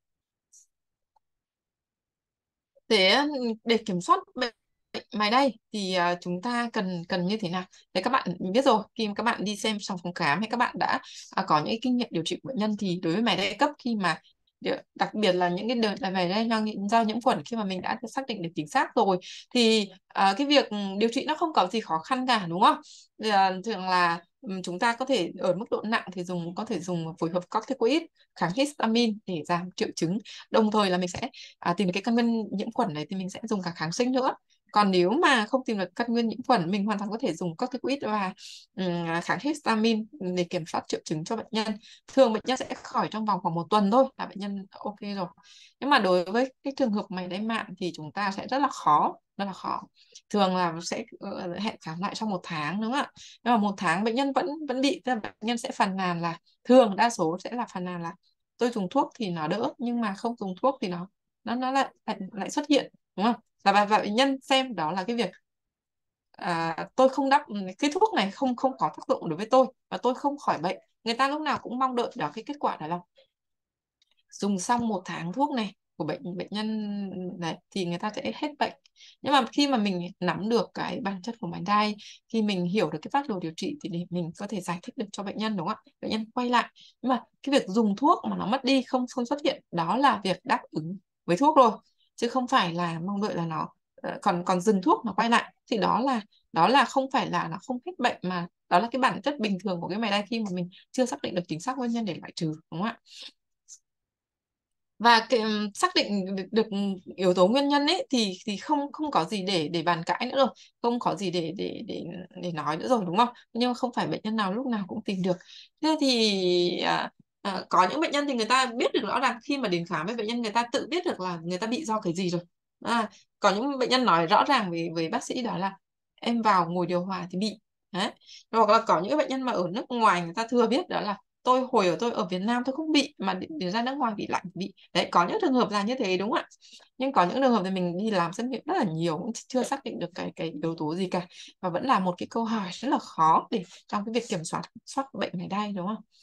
S1: để để kiểm soát bệnh mài đay thì à, chúng ta cần cần như thế nào. Đấy các bạn biết rồi, khi mà các bạn đi xem trong phòng khám hay các bạn đã à, có những cái kinh nghiệm điều trị của bệnh nhân thì đối với mài đay cấp, khi mà địa- đặc biệt là những cái đợt là mài đay do, nhiễm- do nhiễm khuẩn, khi mà mình đã xác định được chính xác rồi thì à, cái việc điều trị nó không có gì khó khăn cả đúng không. Thì, à, thường là ừm, chúng ta có thể ở mức độ nặng thì dùng có thể dùng phối hợp corticoid, kháng histamine để giảm triệu chứng, đồng thời là mình sẽ à, tìm được cái căn nguyên nhiễm khuẩn này thì mình sẽ dùng cả kháng sinh nữa. Còn nếu mà không tìm được căn nguyên nhiễm khuẩn, mình hoàn toàn có thể dùng corticoid và um, kháng histamine để kiểm soát triệu chứng cho bệnh nhân. Thường bệnh nhân sẽ khỏi trong vòng khoảng một tuần thôi là bệnh nhân ok rồi. Nhưng mà đối với cái trường hợp mày đay mạn thì chúng ta sẽ rất là khó, rất là khó. Thường là sẽ ờ, hẹn khám lại trong một tháng đúng không ạ. Nhưng mà một tháng bệnh nhân vẫn vẫn bị, tức là bệnh nhân sẽ phàn nàn là, thường đa số sẽ là phàn nàn là tôi dùng thuốc thì nó đỡ, nhưng mà không dùng thuốc thì nó nó nó lại lại, lại xuất hiện đúng không. Là và, và bệnh nhân xem đó là cái việc à, tôi không đáp cái thuốc này không không có tác dụng đối với tôi và tôi không khỏi bệnh. Người ta lúc nào cũng mong đợi đó cái kết quả đó là dùng xong một tháng thuốc này của bệnh bệnh nhân này thì người ta sẽ hết bệnh. Nhưng mà khi mà mình nắm được cái bản chất của bệnh đai, khi mình hiểu được cái phác đồ điều trị thì để mình có thể giải thích được cho bệnh nhân đúng không ạ, bệnh nhân quay lại. Nhưng mà cái việc dùng thuốc mà nó mất đi, không không xuất hiện, đó là việc đáp ứng với thuốc rồi, chứ không phải là mong đợi là nó ờ, còn còn dừng thuốc nó quay lại thì đó là đó là không phải là nó không hết bệnh, mà đó là cái bản chất bình thường của cái mày đay khi mà mình chưa xác định được chính xác nguyên nhân để loại trừ đúng không ạ. Và cái, ừm, xác định được, được yếu tố nguyên nhân ấy thì thì không không có gì để để bàn cãi nữa rồi, không có gì để để để để nói nữa rồi đúng không. Nhưng mà không phải bệnh nhân nào lúc nào cũng tìm được. Thế thì à, à, có những bệnh nhân thì người ta biết được rõ ràng, khi mà đến khám với bệnh nhân người ta tự biết được là người ta bị do cái gì rồi. À, có những bệnh nhân nói rõ ràng với với bác sĩ đó là em vào ngồi điều hòa thì bị. Đấy. Hoặc là có những bệnh nhân mà ở nước ngoài người ta thừa biết đó là tôi hồi ở tôi ở Việt Nam tôi không bị, mà đến ra nước ngoài bị lạnh bị. Đấy, có những trường hợp là như thế đúng không ạ. Nhưng có những trường hợp thì mình đi làm xét nghiệm rất là nhiều cũng chưa xác định được cái cái yếu tố gì cả, và vẫn là một cái câu hỏi rất là khó để trong cái việc kiểm soát soát bệnh này đây đúng không.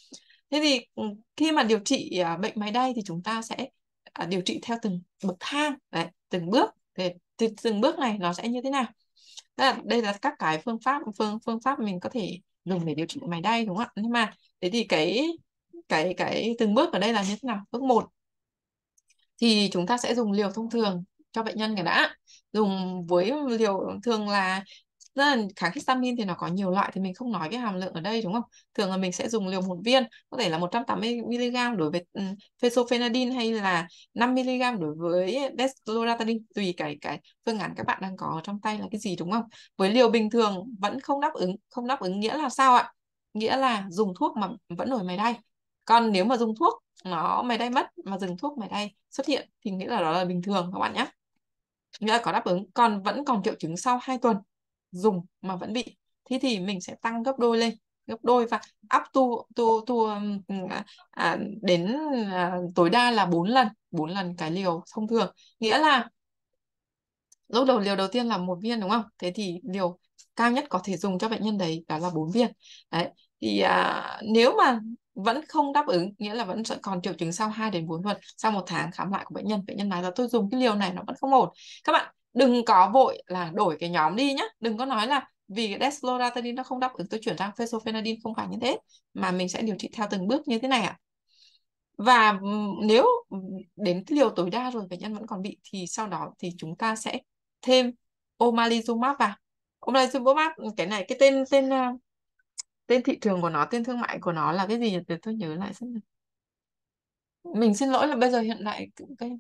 S1: Thế thì ừ, khi mà điều trị à, bệnh máy đay thì chúng ta sẽ à, điều trị theo từng bậc thang đấy, từng bước. Thế thì từng bước này nó sẽ như thế nào? Tức là đây là các cái phương pháp phương phương pháp mình có thể dùng để điều trị máy đay, đúng không ạ? Nhưng mà thế thì cái cái cái từng bước ở đây là như thế nào? Bước một thì chúng ta sẽ dùng liều thông thường cho bệnh nhân cái đã. Dùng với liều thường là rất là kháng histamine thì nó có nhiều loại thì mình không nói cái hàm lượng ở đây, đúng không? Thường là mình sẽ dùng liều một viên, có thể là một trăm tám mươi mi li gam đối với um, phesophenadine, hay là năm mi li gam đối với desloratadine, tùy cái cái phương án các bạn đang có ở trong tay là cái gì, đúng không? Với liều bình thường vẫn không đáp ứng, không đáp ứng nghĩa là sao ạ? Nghĩa là dùng thuốc mà vẫn nổi mày đay. Còn nếu mà dùng thuốc nó mày đay mất mà dừng thuốc mày đay xuất hiện thì nghĩa là đó là bình thường các bạn nhé, nghĩa là có đáp ứng. Còn vẫn còn triệu chứng sau hai tuần dùng mà vẫn bị, thế thì mình sẽ tăng gấp đôi lên, gấp đôi và up to to to um, à, à, đến à, tối đa là bốn lần, bốn lần cái liều thông thường. Nghĩa là lúc đầu liều đầu tiên là một viên, đúng không? Thế thì liều cao nhất có thể dùng cho bệnh nhân đấy đó là bốn viên. Đấy. Thì à, nếu mà vẫn không đáp ứng, nghĩa là vẫn sẽ còn triệu chứng sau hai đến bốn tuần, sau một tháng khám lại của bệnh nhân, bệnh nhân nói là tôi dùng cái liều này nó vẫn không ổn. Các bạn đừng có vội là đổi cái nhóm đi nhé. Đừng có nói là vì cái desloratadine nó không đáp ứng tôi chuyển sang phesophenadine, không phải như thế. Mà mình sẽ điều trị theo từng bước như thế này ạ. Và ừm, nếu đến cái liều tối đa rồi bệnh nhân vẫn còn bị thì sau đó thì chúng ta sẽ thêm omalizumab vào. Omalizumab cái này cái tên tên ờ, tên thị trường của nó, tên thương mại của nó là cái gì nhỉ? Để tôi nhớ lại xem nào. Mình xin lỗi là bây giờ hiện tại cái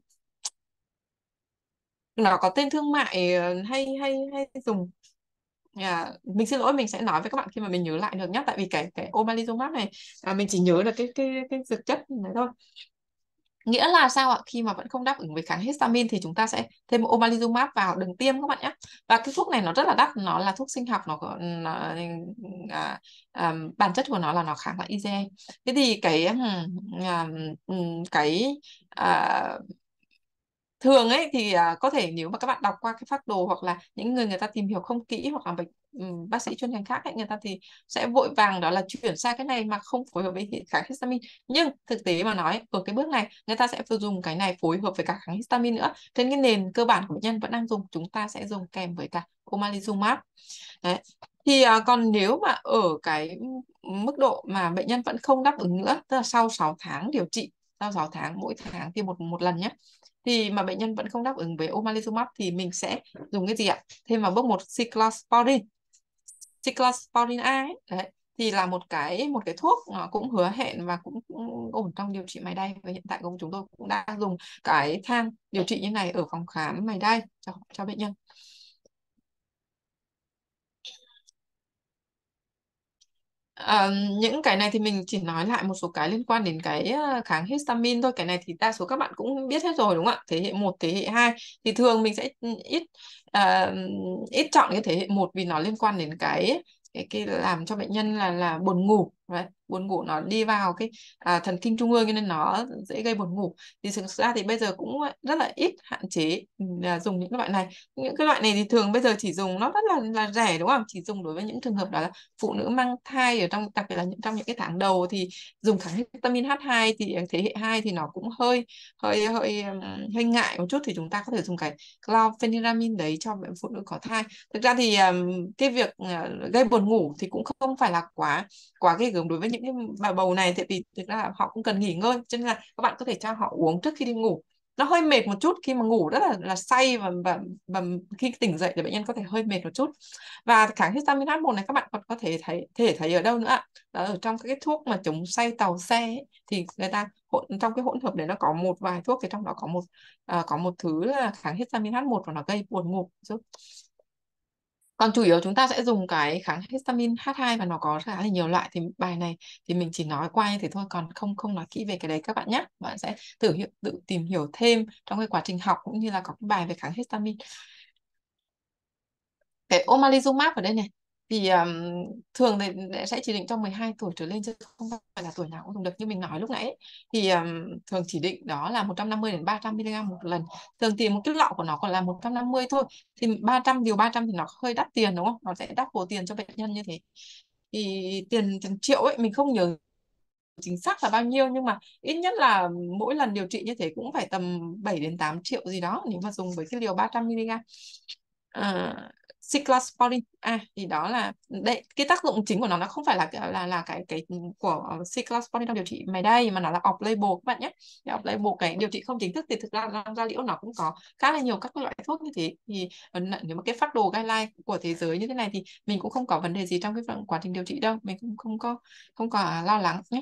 S1: nó có tên thương mại ờ, hay hay hay dùng. À, mình xin lỗi, mình sẽ nói với các bạn khi mà mình nhớ lại được nhé, tại vì cái cái omalizumab này à, mình chỉ nhớ là cái cái cái dược chất này thôi. Nghĩa là sao ạ? Khi mà vẫn không đáp ứng với kháng histamine thì chúng ta sẽ thêm omalizumab vào đường tiêm các bạn nhé. Và cái thuốc này nó rất là đắt, nó là thuốc sinh học, nó, có- nó à, à, bản chất của nó là nó kháng lại i giê em. Thế thì cái ừm, à, ừm, cái à, thường ấy thì à, có thể nếu mà các bạn đọc qua cái phác đồ, hoặc là những người người ta tìm hiểu không kỹ, hoặc là bệnh ừm, bác sĩ chuyên ngành khác ấy, người ta thì sẽ vội vàng đó là chuyển sang cái này mà không phối hợp với hệ- kháng histamine. Nhưng thực tế mà nói ở cái bước này người ta sẽ dùng cái này phối hợp với cả kháng histamine nữa, trên cái nền cơ bản của bệnh nhân vẫn đang dùng, chúng ta sẽ dùng kèm với cả omalizumab. Đấy. Thì à, còn nếu mà ở cái mức độ mà bệnh nhân vẫn không đáp ứng nữa, tức là sau sáu tháng điều trị, sau sáu tháng mỗi tháng tiêm một một lần nhé, thì mà bệnh nhân vẫn không đáp ứng với omalizumab thì mình sẽ dùng cái gì ạ? Thêm vào bước một cyclosporin. Cyclosporin A ấy. Đấy. Thì là một cái một cái thuốc nó cũng hứa hẹn và cũng, cũng ổn trong điều trị mày đay, và hiện tại chúng tôi cũng đang dùng cái thang điều trị như này ở phòng khám mày đay cho cho bệnh nhân. À, những cái này thì mình chỉ nói lại một số cái liên quan đến cái ờ, kháng histamine thôi. Cái này thì đa số các bạn cũng biết hết rồi đúng không ạ? Thế hệ một, thế hệ hai thì thường mình sẽ ít ờ, ít chọn cái thế hệ một vì nó liên quan đến cái cái, cái làm cho bệnh nhân là là buồn ngủ. Đấy. Buồn ngủ nó đi vào cái à, thần kinh trung ương cho nên nó dễ gây buồn ngủ. Thì thực ra thì bây giờ cũng rất là ít hạn chế ừ, là dùng những cái loại này. Những cái loại này thì thường bây giờ chỉ dùng nó rất là là rẻ đúng không? Chỉ dùng đối với những trường hợp đó là phụ nữ mang thai, ở trong đặc biệt là những trong những cái tháng đầu thì dùng kháng histamine hát hai thì thế hệ hai thì nó cũng hơi hơi hơi um, hơi ngại một chút, thì chúng ta có thể dùng cái chlorpheniramine đấy cho phụ nữ có thai. Thực ra thì um, cái việc uh, gây buồn ngủ thì cũng không phải là quá quá ghê gớm đối với những cái bà bầu này, tại vì thực ra là họ cũng cần nghỉ ngơi, cho nên là các bạn có thể cho họ uống trước khi đi ngủ. Nó hơi mệt một chút khi mà ngủ rất là là say, và và, và khi tỉnh dậy thì bệnh nhân có thể hơi mệt một chút. Và kháng histamine hát một này các bạn còn có thể thấy thể thấy ở đâu nữa ạ? Đó ở trong các cái thuốc mà chống say tàu xe ấy, thì người ta hỗn trong cái hỗn hợp đấy nó có một vài thuốc, thì trong đó có một à, có một thứ là kháng histamine hát một và nó gây buồn ngủ giúp. Còn chủ yếu chúng ta sẽ dùng cái kháng histamine hát hai và nó có khá là nhiều loại, thì bài này thì mình chỉ nói qua như thế thôi, còn không không nói kỹ về cái đấy các bạn nhé. Bạn sẽ tự hiểu, tự tìm hiểu thêm trong cái quá trình học, cũng như là có cái bài về kháng histamine. Cái omalizumab ở đây này thì um, thường thì sẽ chỉ định trong mười hai tuổi trở lên, chứ không phải là tuổi nào cũng dùng được như mình nói lúc nãy ấy. Thì um, thường chỉ định đó là một trăm năm mươi đến ba trăm mi li gam một lần. Thường thì một cái lọ của nó còn là một trăm năm mươi thôi, thì ba trăm liều ba trăm thì nó hơi đắt tiền đúng không, nó sẽ đắt bổ tiền cho bệnh nhân như thế. Thì tiền, tiền triệu ấy mình không nhớ chính xác là bao nhiêu, nhưng mà ít nhất là mỗi lần điều trị như thế cũng phải tầm bảy đến tám triệu gì đó nếu mà dùng với cái liều ba trăm mi li gam. À, cyclosporin à thì đó là đấy, cái tác dụng chính của nó nó không phải là là là cái cái của cyclosporin trong điều trị mày đay, mà nó là off label các bạn nhé. Cái off label, cái điều trị không chính thức thì thực ra trong da liễu nó cũng có khá là nhiều các loại thuốc như thế. Thì nếu mà cái phác đồ guideline của thế giới như thế này thì mình cũng không có vấn đề gì trong cái quá trình điều trị đâu, mình cũng không có không có lo lắng nhé.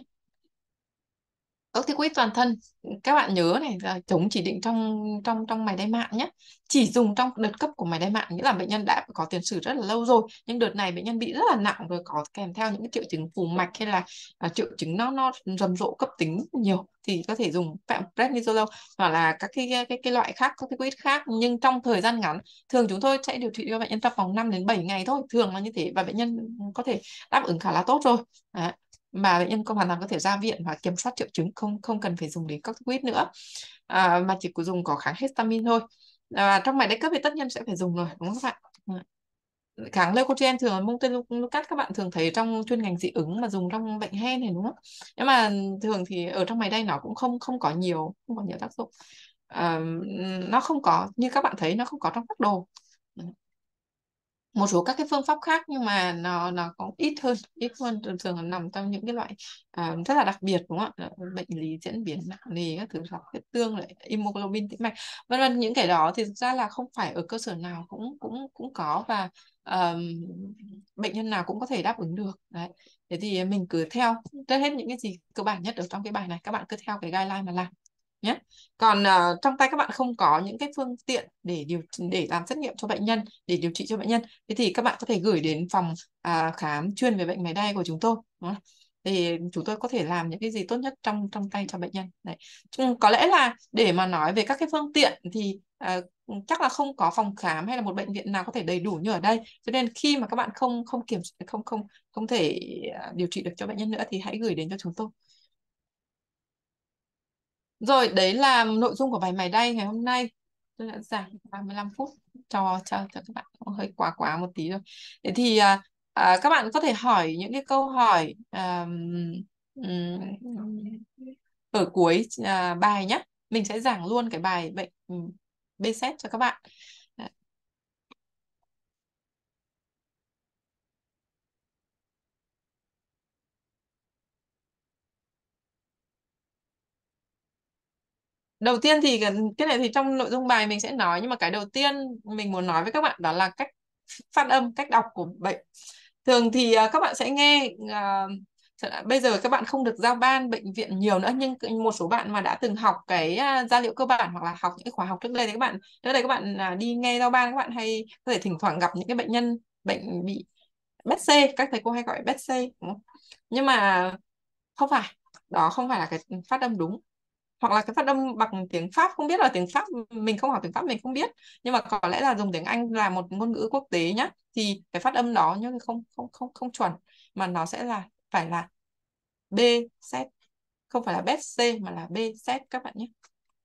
S1: Corticoid toàn thân các bạn nhớ này là chống chỉ định trong trong trong mày đay mạn nhé, chỉ dùng trong đợt cấp của mày đay mạn, nghĩa là bệnh nhân đã có tiền sử rất là lâu rồi nhưng đợt này bệnh nhân bị rất là nặng rồi, có kèm theo những cái triệu chứng phù mạch hay là à, triệu chứng nó nó rầm rộ cấp tính nhiều thì có thể dùng prednisolone hoặc là các cái cái cái loại khác corticoid khác, nhưng trong thời gian ngắn. Thường chúng tôi sẽ điều trị cho bệnh nhân trong vòng năm đến bảy ngày thôi, thường là như thế, và bệnh nhân có thể đáp ứng khá là tốt rồi. Đấy, mà bệnh nhân có hoàn toàn có thể ra viện và kiểm soát triệu chứng, không không cần phải dùng đến corticoid nữa, à, mà chỉ có dùng có kháng histamine thôi. À, trong mạch đáy cấp thì tất nhiên sẽ phải dùng rồi, đúng không các bạn? Kháng leukotriene thường là montelukast, các bạn thường thấy trong chuyên ngành dị ứng mà dùng trong bệnh hen này đúng không? Nhưng mà thường thì ở trong mày đay nó cũng không không có nhiều không có nhiều tác dụng. À, nó không có như các bạn thấy, nó không có trong phác đồ. Một số các cái phương pháp khác nhưng mà nó nó cũng ít hơn ít hơn thường thường là nằm trong những cái loại à, rất là đặc biệt, đúng không ạ? Bệnh lý diễn biến nặng nề các thứ, hoặc huyết tương lại hemoglobin tĩnh mạch vân vân, những cái đó thì thực ra là không phải ở cơ sở nào cũng cũng cũng có, và ờm, bệnh nhân nào cũng có thể đáp ứng được đấy. Thế thì mình cứ theo tất hết những cái gì cơ bản nhất ở trong cái bài này, các bạn cứ theo cái guideline mà làm nhé. Còn ờ, trong tay các bạn không có những cái phương tiện để điều để làm xét nghiệm cho bệnh nhân, để điều trị cho bệnh nhân, thế thì các bạn có thể gửi đến phòng à, khám chuyên về bệnh mày đay của chúng tôi, đúng không? Thì chúng tôi có thể làm những cái gì tốt nhất trong trong tay cho bệnh nhân đấy. Chứ có lẽ là để mà nói về các cái phương tiện thì à, chắc là không có phòng khám hay là một bệnh viện nào có thể đầy đủ như ở đây, cho nên khi mà các bạn không không kiểm không không không thể à, điều trị được cho bệnh nhân nữa thì hãy gửi đến cho chúng tôi. Rồi, đấy là nội dung của bài mày đay ngày hôm nay. Tôi đã giảng ba mươi lăm phút cho cho cho các bạn, cũng hơi quá quá một tí rồi. Thế thì à, à, các bạn có thể hỏi những cái câu hỏi à, ừm, ở cuối à, bài nhé. Mình sẽ giảng luôn cái bài bệnh ừm, bê xét cho các bạn. Đầu tiên thì cái cái này thì trong nội dung bài mình sẽ nói, nhưng mà cái đầu tiên mình muốn nói với các bạn đó là cách phát âm, cách đọc của bệnh. Thường thì à, các bạn sẽ nghe à, bây giờ các bạn không được giao ban bệnh viện nhiều nữa, nhưng một số bạn mà đã từng học cái à, da liệu cơ bản hoặc là học những cái khóa học trước đây thì các bạn trước đây các bạn à, đi nghe giao ban, các bạn hay có thể thỉnh thoảng gặp những cái bệnh nhân bệnh bị bét xê, các thầy cô hay gọi bét xê, đúng không? Nhưng mà không phải, đó không phải là cái phát âm đúng, hoặc là cái phát âm bằng tiếng Pháp, không biết là tiếng Pháp, mình không học tiếng Pháp mình không biết, nhưng mà có lẽ là dùng tiếng Anh là một ngôn ngữ quốc tế nhá, thì cái phát âm đó nhưng không không không không chuẩn, mà nó sẽ là phải là B set, không phải là bét C mà là B set các bạn nhé.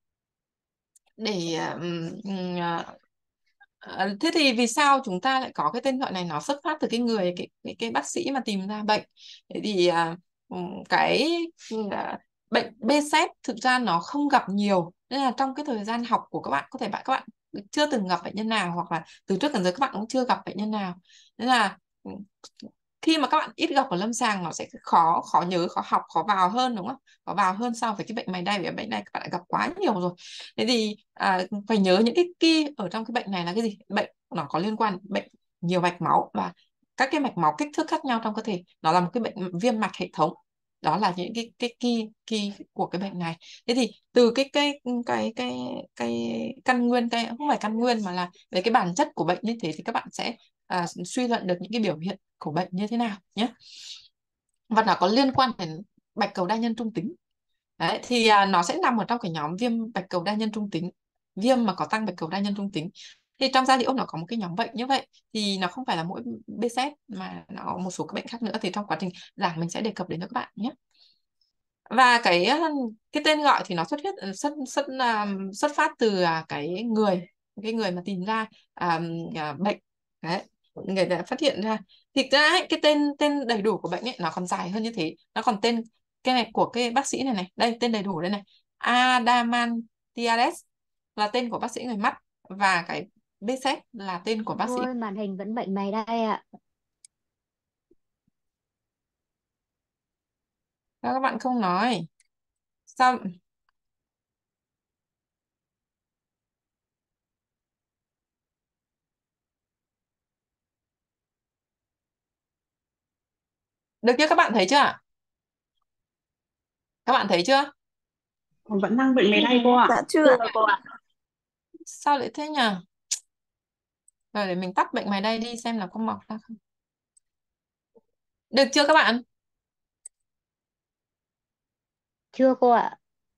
S1: Để um, uh, Ờ, thế thì vì sao chúng ta lại có cái tên gọi này, nó xuất phát từ cái người cái cái, cái bác sĩ mà tìm ra bệnh. Thế thì à, ừm, cái à, bệnh bê xét thực ra nó không gặp nhiều, nên là trong cái thời gian học của các bạn có thể bạn các bạn chưa từng gặp bệnh nhân nào, hoặc là từ trước đến giờ các bạn cũng chưa gặp bệnh nhân nào, nên là ừm, khi mà các bạn ít gặp ở lâm sàng nó sẽ khó khó nhớ, khó học, khó vào hơn, đúng không? Khó vào hơn so với cái bệnh mày đay, vì bệnh này các bạn đã gặp quá nhiều rồi. Thế thì à, phải nhớ những cái key ở trong cái bệnh này là cái gì. Bệnh nó có liên quan bệnh nhiều mạch máu, và các cái mạch máu kích thước khác nhau trong cơ thể, nó là một cái bệnh viêm mạch hệ thống. Đó là những cái cái key key của cái bệnh này. Thế thì từ cái cái cái cái cái căn nguyên, cái không phải căn nguyên mà là về cái bản chất của bệnh như thế, thì các bạn sẽ à, suy luận được những cái biểu hiện của bệnh như thế nào nhé. Và nó có liên quan đến bạch cầu đa nhân trung tính. Đấy, thì à, nó sẽ nằm ở trong cái nhóm viêm bạch cầu đa nhân trung tính, viêm mà có tăng bạch cầu đa nhân trung tính. Thì trong da liễu nó có một cái nhóm bệnh như vậy, thì nó không phải là mỗi bê xét mà nó một số các bệnh khác nữa, thì trong quá trình giảng mình sẽ đề cập đến cho các bạn nhé. Và cái cái tên gọi thì nó xuất hiện xuất xuất um, xuất phát từ à, cái người cái người mà tìm ra à, à, bệnh đấy, người đã phát hiện ra. Thực ra ấy, cái tên tên đầy đủ của bệnh ấy nó còn dài hơn như thế, nó còn tên cái này của cái bác sĩ này này, đây tên đầy đủ đây này, Adamantiades là tên của bác sĩ người mắt, và cái Behcet là tên của bác
S3: Cô
S1: sĩ.
S3: ơi, màn hình vẫn bệnh mày đây ạ.
S1: Các bạn không nói sao? Được chưa, các bạn thấy chưa ạ? Các bạn thấy chưa?
S4: Vẫn đang bệnh máy đay cô ạ.
S2: Dạ chưa
S4: Chưa
S2: ạ.
S4: cô ạ.
S1: Sao lại thế nhỉ? Rồi để mình tắt bệnh mày đây đi xem là có mọc ra không. Được chưa các bạn?
S3: Chưa cô ạ.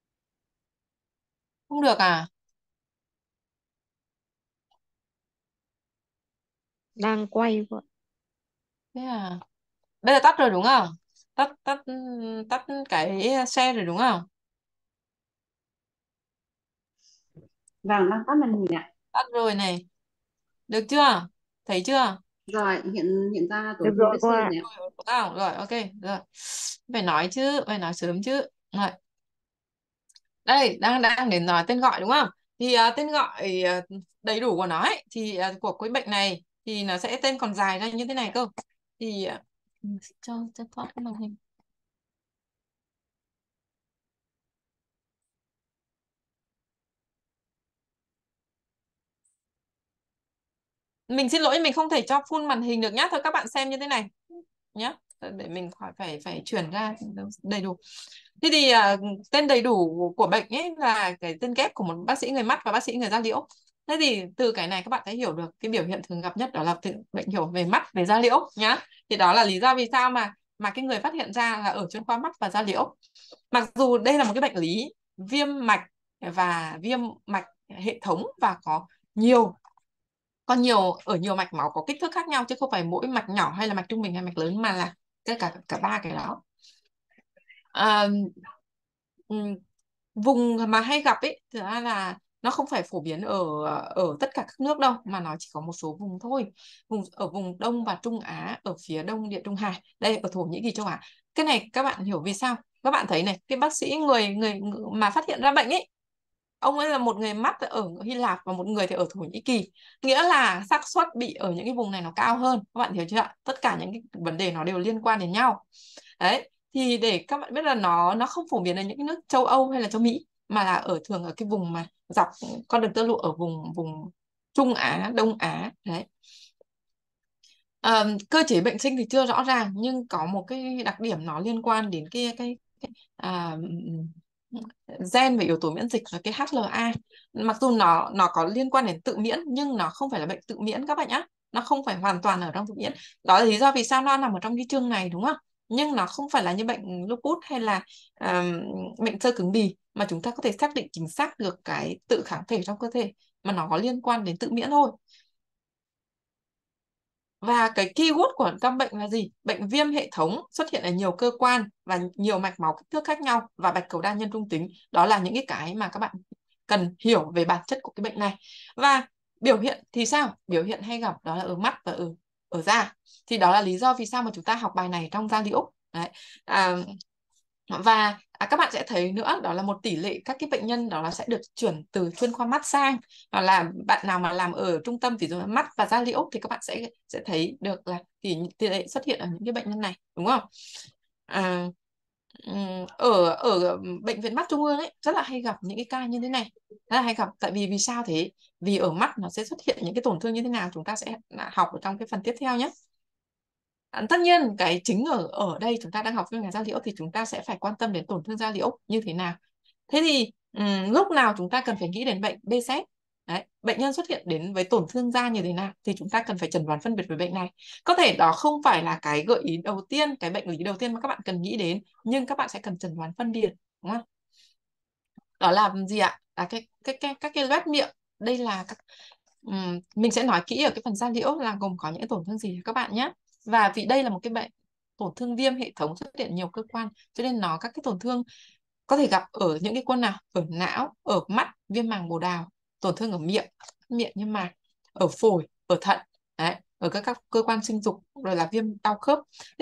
S1: Không được à?
S3: Đang quay cô ạ.
S1: Thế à? Bây giờ tắt rồi đúng không? Tắt tắt tắt cái share rồi đúng không?
S4: Vâng, đang tắt màn hình ạ.
S1: Tắt rồi này. Được chưa? Thấy chưa?
S4: Rồi, hiện hiện ra
S3: Được
S4: tổn thương
S3: rồi
S4: vết
S3: cô
S4: sơn
S3: ạ.
S4: này ạ.
S1: Đúng không? Rồi ok, rồi. Phải nói chứ, phải nói sớm chứ. Rồi. Đây, đang đang đến nói tên gọi đúng không? Thì à, tên gọi à, đầy đủ của nó ấy, thì à, của cái bệnh này thì nó sẽ tên còn dài ra như thế này cơ. Thì à, mình sẽ cho cho thoát cái màn hình. Mình xin lỗi, mình không thể cho full màn hình được nhá. Thôi các bạn xem như thế này nhá, để mình khỏi phải phải chuyển ra đầy đủ. Thế thì à, tên đầy đủ của bệnh ấy là cái tên ghép của một bác sĩ người mắt và bác sĩ người da liễu. Thế thì từ cái này các bạn thấy hiểu được cái biểu hiện thường gặp nhất, đó là bệnh hiểu về mắt, về da liễu nhá. Thì đó là lý do vì sao mà mà cái người phát hiện ra là ở chuyên khoa mắt và da liễu. Mặc dù đây là một cái bệnh lý viêm mạch và viêm mạch hệ thống, và có nhiều có nhiều ở nhiều mạch máu có kích thước khác nhau, chứ không phải mỗi mạch nhỏ hay là mạch trung bình hay mạch lớn, mà là tất cả cả ba cái đó. À, ừm, vùng mà hay gặp ấy thực ra là nó không phải phổ biến ở ở tất cả các nước đâu, mà nó chỉ có một số vùng thôi. Vùng ở vùng Đông và Trung Á, ở phía Đông Địa Trung Hải, đây ở Thổ Nhĩ Kỳ, châu Á. Cái này các bạn hiểu vì sao? Các bạn thấy này, cái bác sĩ người người mà phát hiện ra bệnh ấy, ông ấy là một người mắt ở Hy Lạp và một người thì ở Thổ Nhĩ Kỳ, nghĩa là xác suất bị ở những cái vùng này nó cao hơn. Các bạn hiểu chưa ạ? Tất cả những cái vấn đề nó đều liên quan đến nhau. Đấy, thì để các bạn biết là nó nó không phổ biến ở những cái nước châu Âu hay là châu Mỹ, mà là ở thường ở cái vùng mà dọc con đường tơ lụa, ở vùng vùng Trung Á, Đông Á. Đấy. Ờ, cơ chế bệnh sinh thì chưa rõ ràng, nhưng có một cái đặc điểm nó liên quan đến cái cái, cái à, gen và yếu tố miễn dịch là cái hát lờ a. Mặc dù nó nó có liên quan đến tự miễn, nhưng nó không phải là bệnh tự miễn các bạn nhé. Nó không phải hoàn toàn ở trong tự miễn. Đó là lý do vì sao nó nằm ở trong cái chương này, đúng không? Nhưng nó không phải là như bệnh lupus hay là um, bệnh xơ cứng bì mà chúng ta có thể xác định chính xác được cái tự kháng thể trong cơ thể, mà nó có liên quan đến tự miễn thôi. Và cái keyword của căn bệnh là gì? Bệnh viêm hệ thống xuất hiện ở nhiều cơ quan và nhiều mạch máu kích thước khác nhau, và bạch cầu đa nhân trung tính. Đó là những cái cái mà các bạn cần hiểu về bản chất của cái bệnh này. Và biểu hiện thì sao? Biểu hiện hay gặp đó là ở mắt và ở ở da. Thì đó là lý do vì sao mà chúng ta học bài này trong da liễu. Đấy. À, và à, các bạn sẽ thấy nữa, đó là một tỷ lệ các cái bệnh nhân đó là sẽ được chuyển từ chuyên khoa mắt sang, hoặc là bạn nào mà làm ở trung tâm ví dụ như mắt và da liễu thì các bạn sẽ sẽ thấy được là tỷ, tỷ lệ xuất hiện ở những cái bệnh nhân này, đúng không? À, ừm, ở ở bệnh viện mắt trung ương ấy rất là hay gặp những cái ca như thế này, rất là hay gặp. Tại vì vì sao thế? Vì ở mắt nó sẽ xuất hiện những cái tổn thương như thế nào, chúng ta sẽ học ở trong cái phần tiếp theo nhé. À, tất nhiên cái chính ở ở đây chúng ta đang học chuyên ngành da liễu thì chúng ta sẽ phải quan tâm đến tổn thương da liễu như thế nào. Thế thì ừm, lúc nào chúng ta cần phải nghĩ đến bệnh Behcet. Đấy, bệnh nhân xuất hiện đến với tổn thương da như thế nào thì chúng ta cần phải chẩn đoán phân biệt với bệnh này. Có thể đó không phải là cái gợi ý đầu tiên, cái bệnh lý đầu tiên mà các bạn cần nghĩ đến, nhưng các bạn sẽ cần chẩn đoán phân biệt, đúng không? Đó là gì ạ? Là cái cái cái các cái loét miệng. Đây là các ừm, mình sẽ nói kỹ ở cái phần da liễu là gồm có những tổn thương gì các bạn nhé. Và vì đây là một cái bệnh tổn thương viêm hệ thống xuất hiện nhiều cơ quan, cho nên nó các cái tổn thương có thể gặp ở những cái quân nào, ở não, ở mắt, viêm màng bồ đào, tổn thương ở miệng, miệng niêm mạc, ở phổi, ở thận, đấy, ở các, các cơ quan sinh dục, rồi là viêm đau khớp. Thế thì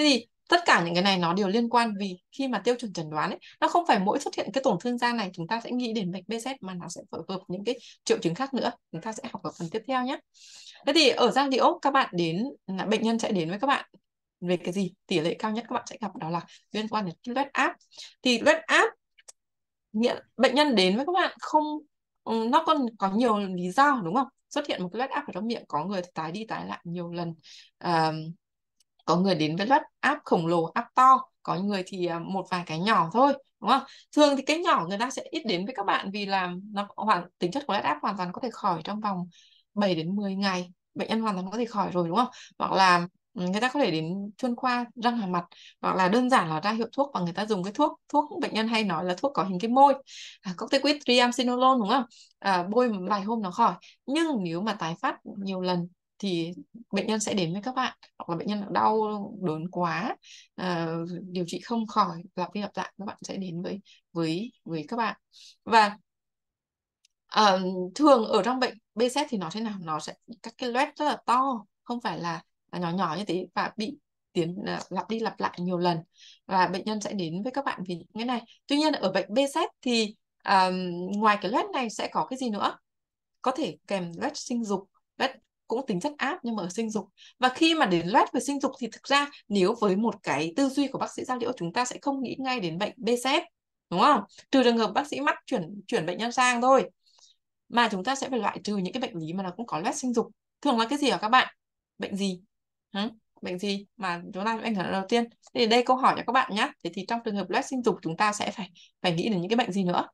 S1: tất cả những cái này nó đều liên quan, vì khi mà tiêu chuẩn chẩn đoán ấy, nó không phải mỗi xuất hiện cái tổn thương da này chúng ta sẽ nghĩ đến bệnh bê xê mà nó sẽ phối hợp những cái triệu chứng khác nữa. Chúng ta sẽ học ở phần tiếp theo nhé. Thế thì ở da liễu các bạn đến là bệnh nhân sẽ đến với các bạn về cái gì? Tỷ lệ cao nhất các bạn sẽ gặp đó là liên quan đến cái loét áp. Thì loét áp nghĩa bệnh nhân đến với các bạn không, ừ, nó còn có nhiều lý do đúng không? Xuất hiện một cái loét áp ở trong miệng, có người thì tái đi tái lại nhiều lần. À, có người đến với loét áp khổng lồ, áp to, có người thì à, một vài cái nhỏ thôi đúng không? Thường thì cái nhỏ người ta sẽ ít đến với các bạn vì là nó hoàn tính chất của loét áp hoàn toàn có thể khỏi trong vòng bảy đến mười ngày, bệnh nhân hoàn toàn có thể khỏi rồi đúng không? Hoặc là ừ, người ta có thể đến chuyên khoa răng hàm mặt, hoặc là đơn giản là ra hiệu thuốc và người ta dùng cái thuốc thuốc bệnh nhân hay nói là thuốc có hình cái môi, à, corticoid triamcinolone đúng không? À, bôi một vài hôm nó khỏi. Nhưng nếu mà tái phát nhiều lần thì bệnh nhân sẽ đến với các bạn, hoặc là bệnh nhân đau đớn quá, à, điều trị không khỏi, lặp đi lặp lại, các bạn sẽ đến với với với các bạn. Và à, thường ở trong bệnh bê xê thì nó thế nào, nó sẽ các cái loét rất là to, không phải là, là nhỏ nhỏ như thế, và bị tiến à, lặp đi lặp lại nhiều lần, và bệnh nhân sẽ đến với các bạn vì những cái này. Tuy nhiên ở bệnh bê xê thì à, ngoài cái loét này sẽ có cái gì nữa, có thể kèm loét sinh dục, loét cũng tính chất áp nhưng mà ở sinh dục. Và khi mà đến loét về sinh dục thì thực ra nếu với một cái tư duy của bác sĩ da liễu, chúng ta sẽ không nghĩ ngay đến bệnh bê xê đúng không, trừ trường hợp bác sĩ mắt chuyển chuyển bệnh nhân sang thôi, mà chúng ta sẽ phải loại trừ những cái bệnh lý mà nó cũng có loét sinh dục. Thường là cái gì hả các bạn? Bệnh gì? Hả? Bệnh gì mà chúng ta ảnh hưởng đầu tiên? Thì đây câu hỏi cho các bạn nhé. Thế thì trong trường hợp loét sinh dục chúng ta sẽ phải phải nghĩ đến những cái bệnh gì nữa?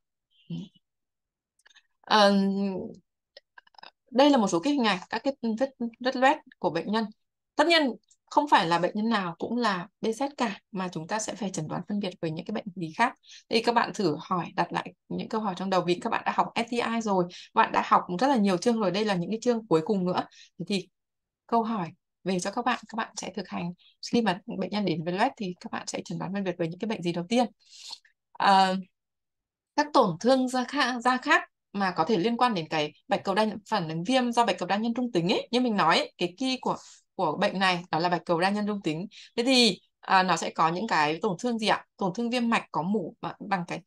S1: Ờ, đây là một số cái hình ảnh các cái vết vết loét của bệnh nhân. Tất nhiên không phải là bệnh nhân nào cũng là bê xê cả, mà chúng ta sẽ phải chẩn đoán phân biệt với những cái bệnh lý khác. Thì các bạn thử hỏi, đặt lại những câu hỏi trong đầu, vì các bạn đã học ét tê i rồi, bạn đã học rất là nhiều chương rồi, đây là những cái chương cuối cùng nữa. Thế thì câu hỏi về cho các bạn, các bạn sẽ thực hành khi mà bệnh nhân đến với loét thì các bạn sẽ chẩn đoán phân biệt với những cái bệnh gì đầu tiên. À, các tổn thương da khác, da khác mà có thể liên quan đến cái bạch cầu đa, phản ứng viêm do bạch cầu đa nhân trung tính ấy, như mình nói ấy, cái key của của bệnh này đó là bạch cầu đa nhân trung tính. Thế thì à, nó sẽ có những cái tổn thương gì ạ? Tổn thương viêm mạch có mủ bằng, bằng cái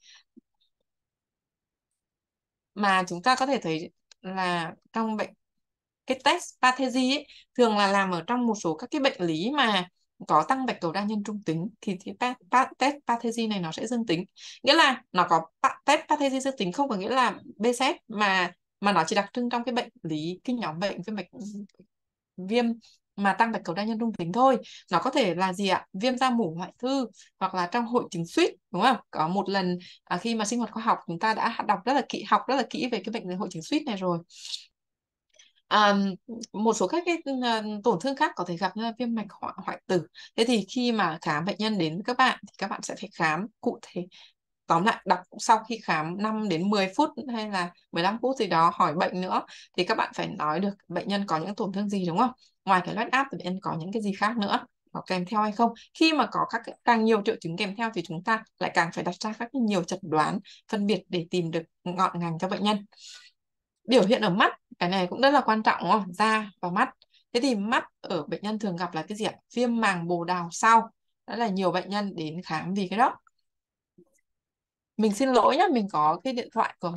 S1: mà chúng ta có thể thấy là trong bệnh, cái test Pathesi ấy, thường là làm ở trong một số các cái bệnh lý mà có tăng bạch cầu đa nhân trung tính thì, thì pa, pa, test Pathesi này nó sẽ dương tính. Nghĩa là nó có pa, test Pathesi dương tính không có nghĩa là bê xê mà mà nó chỉ đặc trưng trong cái bệnh lý, cái nhóm bệnh viêm mạch, viêm mà tăng bạch cầu đa nhân trung tính thôi. Nó có thể là gì ạ? Viêm da mủ hoại thư, hoặc là trong hội chứng suýt đúng không? Có một lần à, khi mà sinh hoạt khoa học chúng ta đã đọc rất là kỹ, học rất là kỹ về cái bệnh hội chứng suýt này rồi. À, một số các cái uh, tổn thương khác có thể gặp như là viêm mạch hoại, hoại tử. Thế thì khi mà khám bệnh nhân đến với các bạn thì các bạn sẽ phải khám cụ thể. Tóm lại, đọc sau khi khám năm đến mười phút hay là mười lăm phút gì đó, hỏi bệnh nữa, thì các bạn phải nói được bệnh nhân có những tổn thương gì đúng không? Ngoài cái loét áp thì bệnh nhân có những cái gì khác nữa, có kèm theo hay không? Khi mà có các càng nhiều triệu chứng kèm theo thì chúng ta lại càng phải đặt ra các nhiều chẩn đoán phân biệt để tìm được ngọn ngành cho bệnh nhân. Biểu hiện ở mắt, cái này cũng rất là quan trọng đúng không? Da và mắt. Thế thì mắt ở bệnh nhân thường gặp là cái gì ạ? Viêm màng bồ đào sau. Đó là nhiều bệnh nhân đến khám vì cái đó. Mình xin lỗi nhé, mình có cái điện thoại của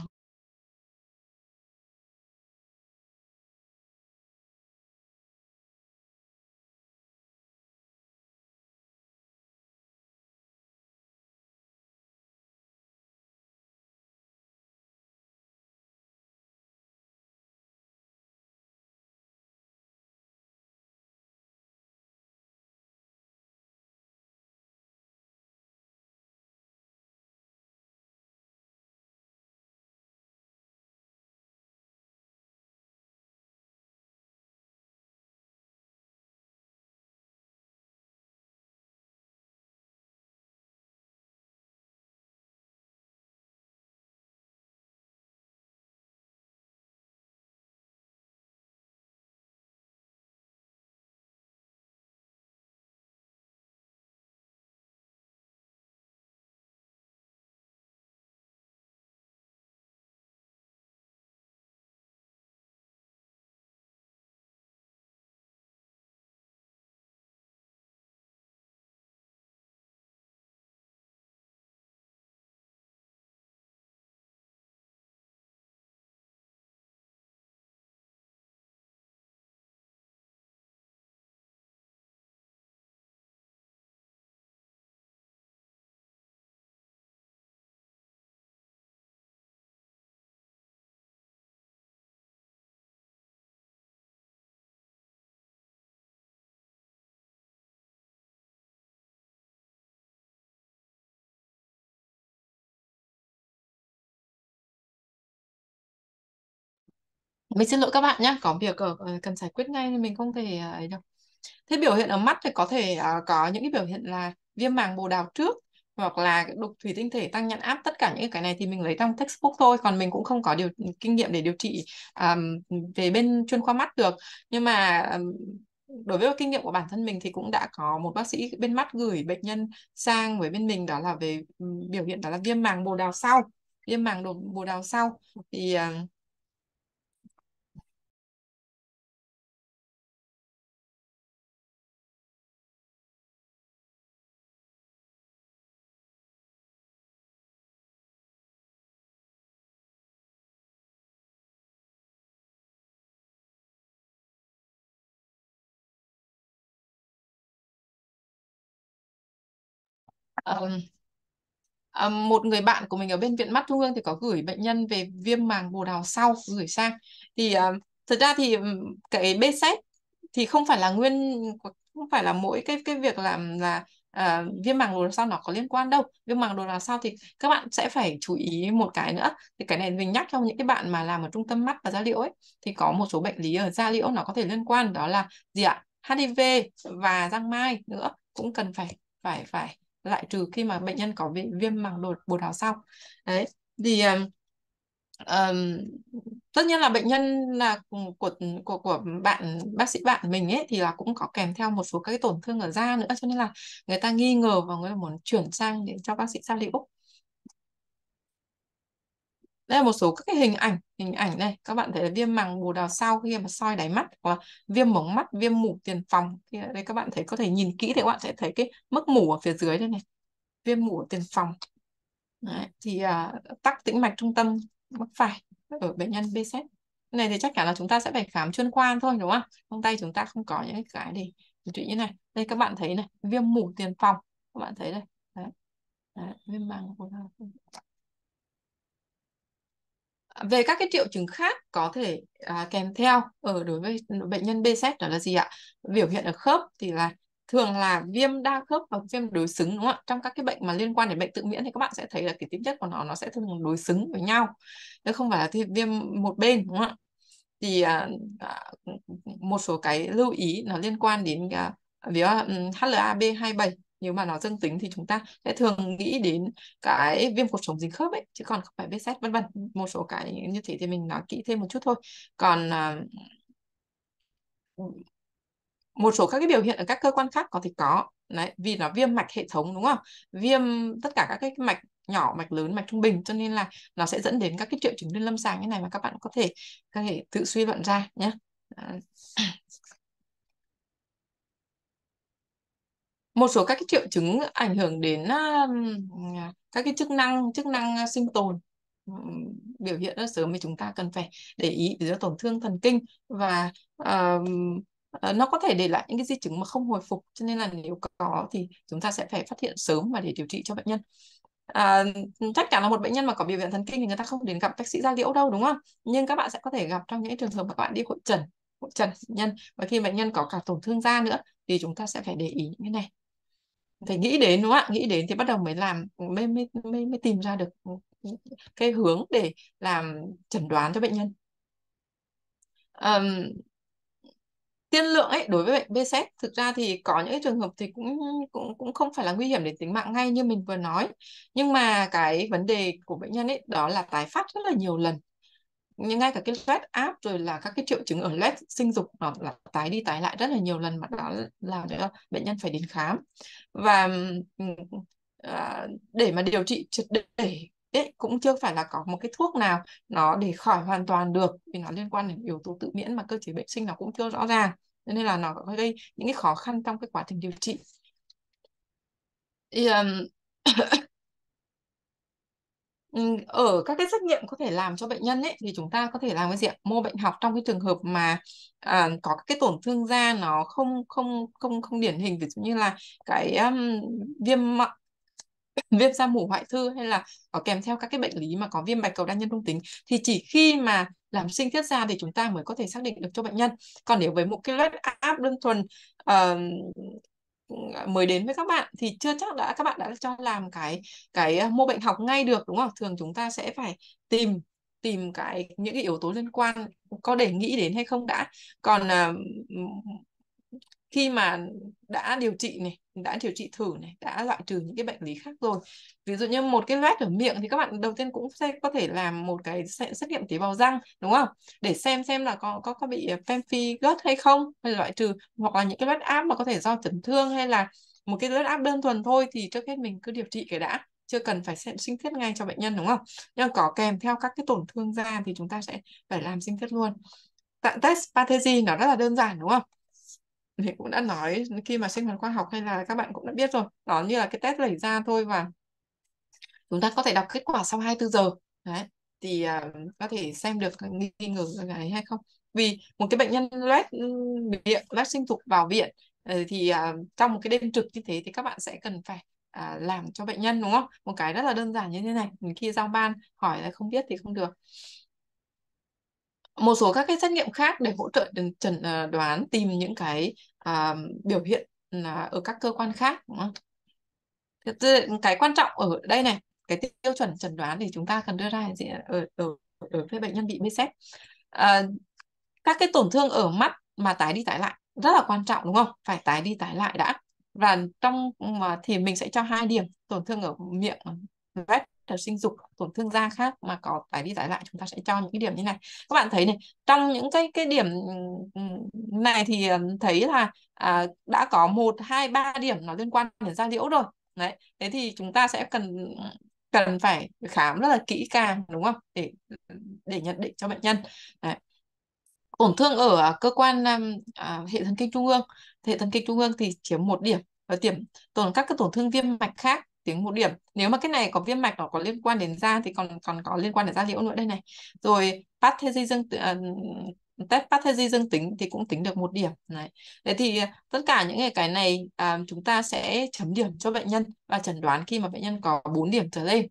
S1: Mình xin lỗi các bạn nhé, có việc ở ờ, cần giải quyết ngay nên mình không thể ờ, ấy được. Thế biểu hiện ở mắt thì có thể ờ, có những cái biểu hiện là viêm màng bồ đào trước, hoặc là đục thủy tinh thể tăng nhãn áp. Tất cả những cái này thì mình lấy trong textbook thôi, còn mình cũng không có điều kinh nghiệm để điều trị ờm, về bên chuyên khoa mắt được. Nhưng mà ờm, đối với kinh nghiệm của bản thân mình thì cũng đã có một bác sĩ bên mắt gửi bệnh nhân sang với bên mình, đó là về ừm, biểu hiện đó là viêm màng bồ đào sau, viêm màng đồ- bồ đào sau. Thì ờ, ờm, À, một người bạn của mình ở bên Viện Mắt Trung ương thì có gửi bệnh nhân về viêm màng bồ đào sau gửi sang. Thì à, thực ra thì ừm, cái bê xét thì không phải là nguyên, không phải là mỗi cái cái việc làm là à, viêm màng bồ đào sau nó có liên quan đâu. Viêm màng bồ đào sau thì các bạn sẽ phải chú ý một cái nữa, thì cái này mình nhắc cho những cái bạn mà làm ở trung tâm mắt và da liễu ấy, thì có một số bệnh lý ở da liễu nó có thể liên quan, đó là gì ạ, hát i vê và giang mai nữa, cũng cần phải phải phải loại trừ khi mà bệnh nhân có vi- viêm màng bồ bồ đào sau. Đấy thì um, um, tất nhiên là bệnh nhân là của của của bạn bác sĩ bạn mình ấy thì là cũng có kèm theo một số các cái tổn thương ở da nữa, cho nên là người ta nghi ngờ và người ta muốn chuyển sang để cho bác sĩ da liễu. Đây là một số các cái hình ảnh hình ảnh này, các bạn thấy là viêm màng bồ đào sau khi mà soi đáy mắt, hoặc là viêm mống mắt, viêm mủ tiền phòng. Thì ở đây các bạn thấy, có thể nhìn kỹ thì các bạn sẽ thấy cái mức mủ ở phía dưới đây này, viêm mủ ở tiền phòng. Đấy, thì à, tắc tĩnh mạch trung tâm mắc phải ở bệnh nhân bê xét. Cái này thì chắc chắn là chúng ta sẽ phải khám chuyên khoa thôi, đúng không? Trong tay chúng ta không có những cái để điều trị như này. Đây các bạn thấy này, viêm mủ tiền phòng, các bạn thấy đây. Đấy. Đấy, viêm màng bồ đào. Về các cái triệu chứng khác có thể à, kèm theo ở đối với bệnh nhân bê xét đó là gì ạ? Biểu hiện ở khớp thì là thường là viêm đa khớp và viêm đối xứng, đúng không ạ? Trong các cái bệnh mà liên quan đến bệnh tự miễn thì các bạn sẽ thấy là cái tính chất của nó nó sẽ thường đối xứng với nhau, chứ không phải là thì viêm một bên, đúng không ạ? Thì à, à, một số cái lưu ý nó liên quan đến à, ví dụ um, hát lờ a bê hai bảy, nếu mà nó dương tính thì chúng ta sẽ thường nghĩ đến cái viêm cột sống dính khớp ấy, chứ còn không phải vê xét vân vân. Một số cái như thế thì mình nói kỹ thêm một chút thôi. Còn à, một số các cái biểu hiện ở các cơ quan khác có thể có đấy, vì nó viêm mạch hệ thống, đúng không, viêm tất cả các cái mạch nhỏ, mạch lớn, mạch trung bình, cho nên là nó sẽ dẫn đến các cái triệu chứng lên lâm sàng như này mà các bạn có thể có thể tự suy luận ra nhé. Đấy. Một số các cái triệu chứng ảnh hưởng đến um, các cái chức năng chức năng uh, sinh tồn, um, biểu hiện rất sớm thì chúng ta cần phải để ý, ví dụ tổn thương thần kinh, và um, uh, nó có thể để lại những cái di chứng mà không hồi phục, cho nên là nếu có thì chúng ta sẽ phải phát hiện sớm và để điều trị cho bệnh nhân. À, chắc chắn là một bệnh nhân mà có biểu hiện thần kinh thì người ta không đến gặp bác sĩ da liễu đâu, đúng không? Nhưng các bạn sẽ có thể gặp trong những trường hợp mà các bạn đi hội trần hội trần bệnh nhân, và khi bệnh nhân có cả tổn thương da nữa thì chúng ta sẽ phải để ý những cái này, phải nghĩ đến, đúng không ạ? Nghĩ đến thì bắt đầu mới làm mới mới mới, mới tìm ra được cái hướng để làm chẩn đoán cho bệnh nhân. Ờm, tiên lượng ấy, đối với bệnh bê xét thực ra thì có những cái trường hợp thì cũng cũng cũng không phải là nguy hiểm đến tính mạng ngay như mình vừa nói, nhưng mà cái vấn đề của bệnh nhân ấy đó là tái phát rất là nhiều lần. Nhưng ngay cả cái loét áp rồi là các cái triệu chứng ở loét sinh dục nó là tái đi tái lại rất là nhiều lần, mà đó làm cho bệnh nhân phải đến khám. Và ừm, à, để mà điều trị triệt để ấy, cũng chưa phải là có một cái thuốc nào nó để khỏi hoàn toàn được, vì nó liên quan đến yếu tố tự miễn mà cơ chế bệnh sinh nó cũng chưa rõ ràng, cho nên là nó có gây những cái khó khăn trong cái quá trình điều trị. Thì, um, Ừ, ở các cái xét nghiệm có thể làm cho bệnh nhân ấy thì chúng ta có thể làm cái gì ạ? Mô bệnh học trong cái trường hợp mà à, có cái tổn thương da nó không không không không điển hình, ví dụ như là cái um, viêm mọ- viêm da mủ hoại thư, hay là có kèm theo các cái bệnh lý mà có viêm bạch cầu đa nhân trung tính, thì chỉ khi mà làm sinh thiết da thì chúng ta mới có thể xác định được cho bệnh nhân. Còn nếu với một cái loét áp đơn thuần ờ, mới đến với các bạn thì chưa chắc đã các bạn đã cho làm cái cái ờ, mô bệnh học ngay được, đúng không? Thường chúng ta sẽ phải tìm tìm cái những cái yếu tố liên quan có để nghĩ đến hay không đã. Còn à, khi mà đã điều trị này, đã điều trị thử này, đã loại trừ những cái bệnh lý khác rồi, ví dụ như một cái loét ở miệng thì các bạn đầu tiên cũng sẽ có thể làm một cái xét, xét nghiệm tế bào răng, đúng không, để xem xem là có có có bị pemphigus hay không, hay là loại trừ. Hoặc là những cái loét áp mà có thể do chấn thương hay là một cái loét áp đơn thuần thôi thì trước hết mình cứ điều trị cái đã, chưa cần phải xem sinh thiết ngay cho bệnh nhân, đúng không. Nhưng có kèm theo các cái tổn thương da thì chúng ta sẽ phải làm sinh thiết luôn. Tại test pathology nó rất là đơn giản, đúng không. Mình cũng đã nói khi mà sinh hoạt khoa học hay là các bạn cũng đã biết rồi, đó như là cái test lẩy da thôi, và chúng ta có thể đọc kết quả sau hai mươi tư giờ. Đấy, thì à, có thể xem được nghi nghi ngờ cái này hay không. Vì một cái bệnh nhân loét miệng, loét sinh dục vào viện ờ, thì à, trong một cái đêm trực như thế thì các bạn sẽ cần phải à, làm cho bệnh nhân, đúng không, một cái rất là đơn giản như thế này. Khi giao ban hỏi là không biết thì không được. Một số các cái xét nghiệm khác để hỗ trợ đừng- chẩn à, đoán tìm những cái à, biểu hiện là ở các cơ quan khác, đúng không? Thế thì cái quan trọng ở đây này, cái tiêu chuẩn chẩn đoán thì chúng ta cần đưa ra gì ở ở ở với bệnh nhân bị bê xép. À, các cái tổn thương ở mắt mà tái đi tái lại rất là quan trọng, đúng không, phải tái đi tái lại đã. Và trong mà thì mình sẽ cho hai điểm: tổn thương ở miệng, loét ở sinh dục, tổn thương da khác mà có tái đi tái lại, chúng ta sẽ cho những cái điểm như này. Các bạn thấy này, trong những cái cái điểm ừm, này thì ừm, thấy là à, đã có một hai ba điểm nó liên quan đến da liễu rồi. Đấy, thế thì chúng ta sẽ cần cần phải khám rất là kỹ càng, đúng không, để để nhận định cho bệnh nhân. Đấy. Tổn thương ở à, cơ quan um, à, hệ thần kinh trung ương, hệ thần kinh trung ương thì chiếm một điểm, và điểm tổn các cái tổn thương viêm mạch khác tiếng một điểm. Nếu mà cái này có viêm mạch nó có liên quan đến da thì còn còn có liên quan đến da liễu nữa đây này. Rồi pathology dương uh, test pathology dương tính thì cũng tính được một điểm này. Thế thì à, tất cả những cái cái này à, chúng ta sẽ chấm điểm cho bệnh nhân và chẩn đoán khi mà bệnh nhân có bốn điểm trở lên.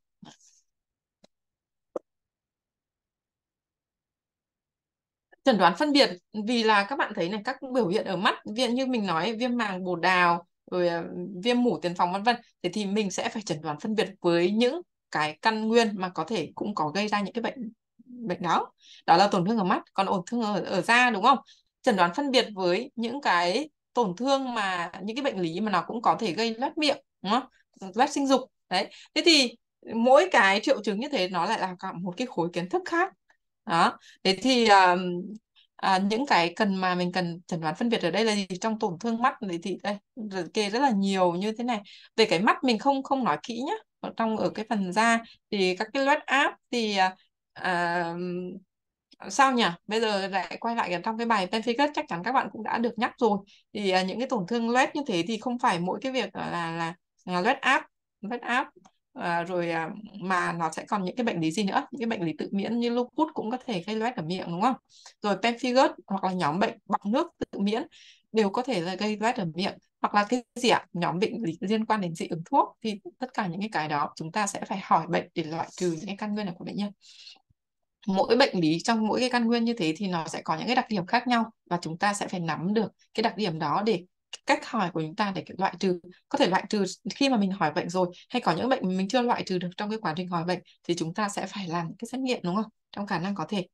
S1: Chẩn đoán phân biệt, vì là các bạn thấy này, các biểu hiện ở mắt, ví dụ như mình nói viêm màng bồ đào, rồi à, viêm mủ tiền phòng vân vân, thế thì mình sẽ phải chẩn đoán phân biệt với những cái căn nguyên mà có thể cũng có gây ra những cái bệnh bệnh đó. Đó là tổn thương ở mắt. Còn tổn thương ở, ở da, đúng không, chẩn đoán phân biệt với những cái tổn thương mà những cái bệnh lý mà nó cũng có thể gây loét miệng, đúng không, loét sinh dục. Đấy, thế thì mỗi cái triệu chứng như thế nó lại là cả một cái khối kiến thức khác. Đó, thế thì à, à, những cái cần mà mình cần chẩn đoán phân biệt ở đây là gì? Trong tổn thương mắt thì, thì đây liệt kê rất là nhiều như thế này. Về cái mắt mình không không nói kỹ nhá. Ở trong ở cái phần da thì các cái loét áp thì à, à, sao nhỉ? Bây giờ lại quay lại trong cái bài pemphigus, chắc chắn các bạn cũng đã được nhắc rồi. Thì à, những cái tổn thương loét như thế thì không phải mỗi cái việc là là, là loét áp, loét áp à, rồi à, mà nó sẽ còn những cái bệnh lý gì nữa, những cái bệnh lý tự miễn như lupus cũng có thể gây loét ở miệng, đúng không? Rồi pemphigus hoặc là nhóm bệnh bọng nước tự miễn đều có thể là gây loét ở miệng. Hoặc là cái gì ạ? Nhóm bệnh lý liên quan đến dị ứng thuốc, thì tất cả những cái cái đó chúng ta sẽ phải hỏi bệnh để loại trừ những cái căn nguyên này của bệnh nhân. Mỗi bệnh lý trong mỗi cái căn nguyên như thế thì nó sẽ có những cái đặc điểm khác nhau, và chúng ta sẽ phải nắm được cái đặc điểm đó để cách hỏi của chúng ta để loại trừ. Có thể loại trừ khi mà mình hỏi bệnh rồi, hay có những bệnh mình chưa loại trừ được trong cái quá trình hỏi bệnh thì chúng ta sẽ phải làm cái xét nghiệm, đúng không, trong khả năng có thể.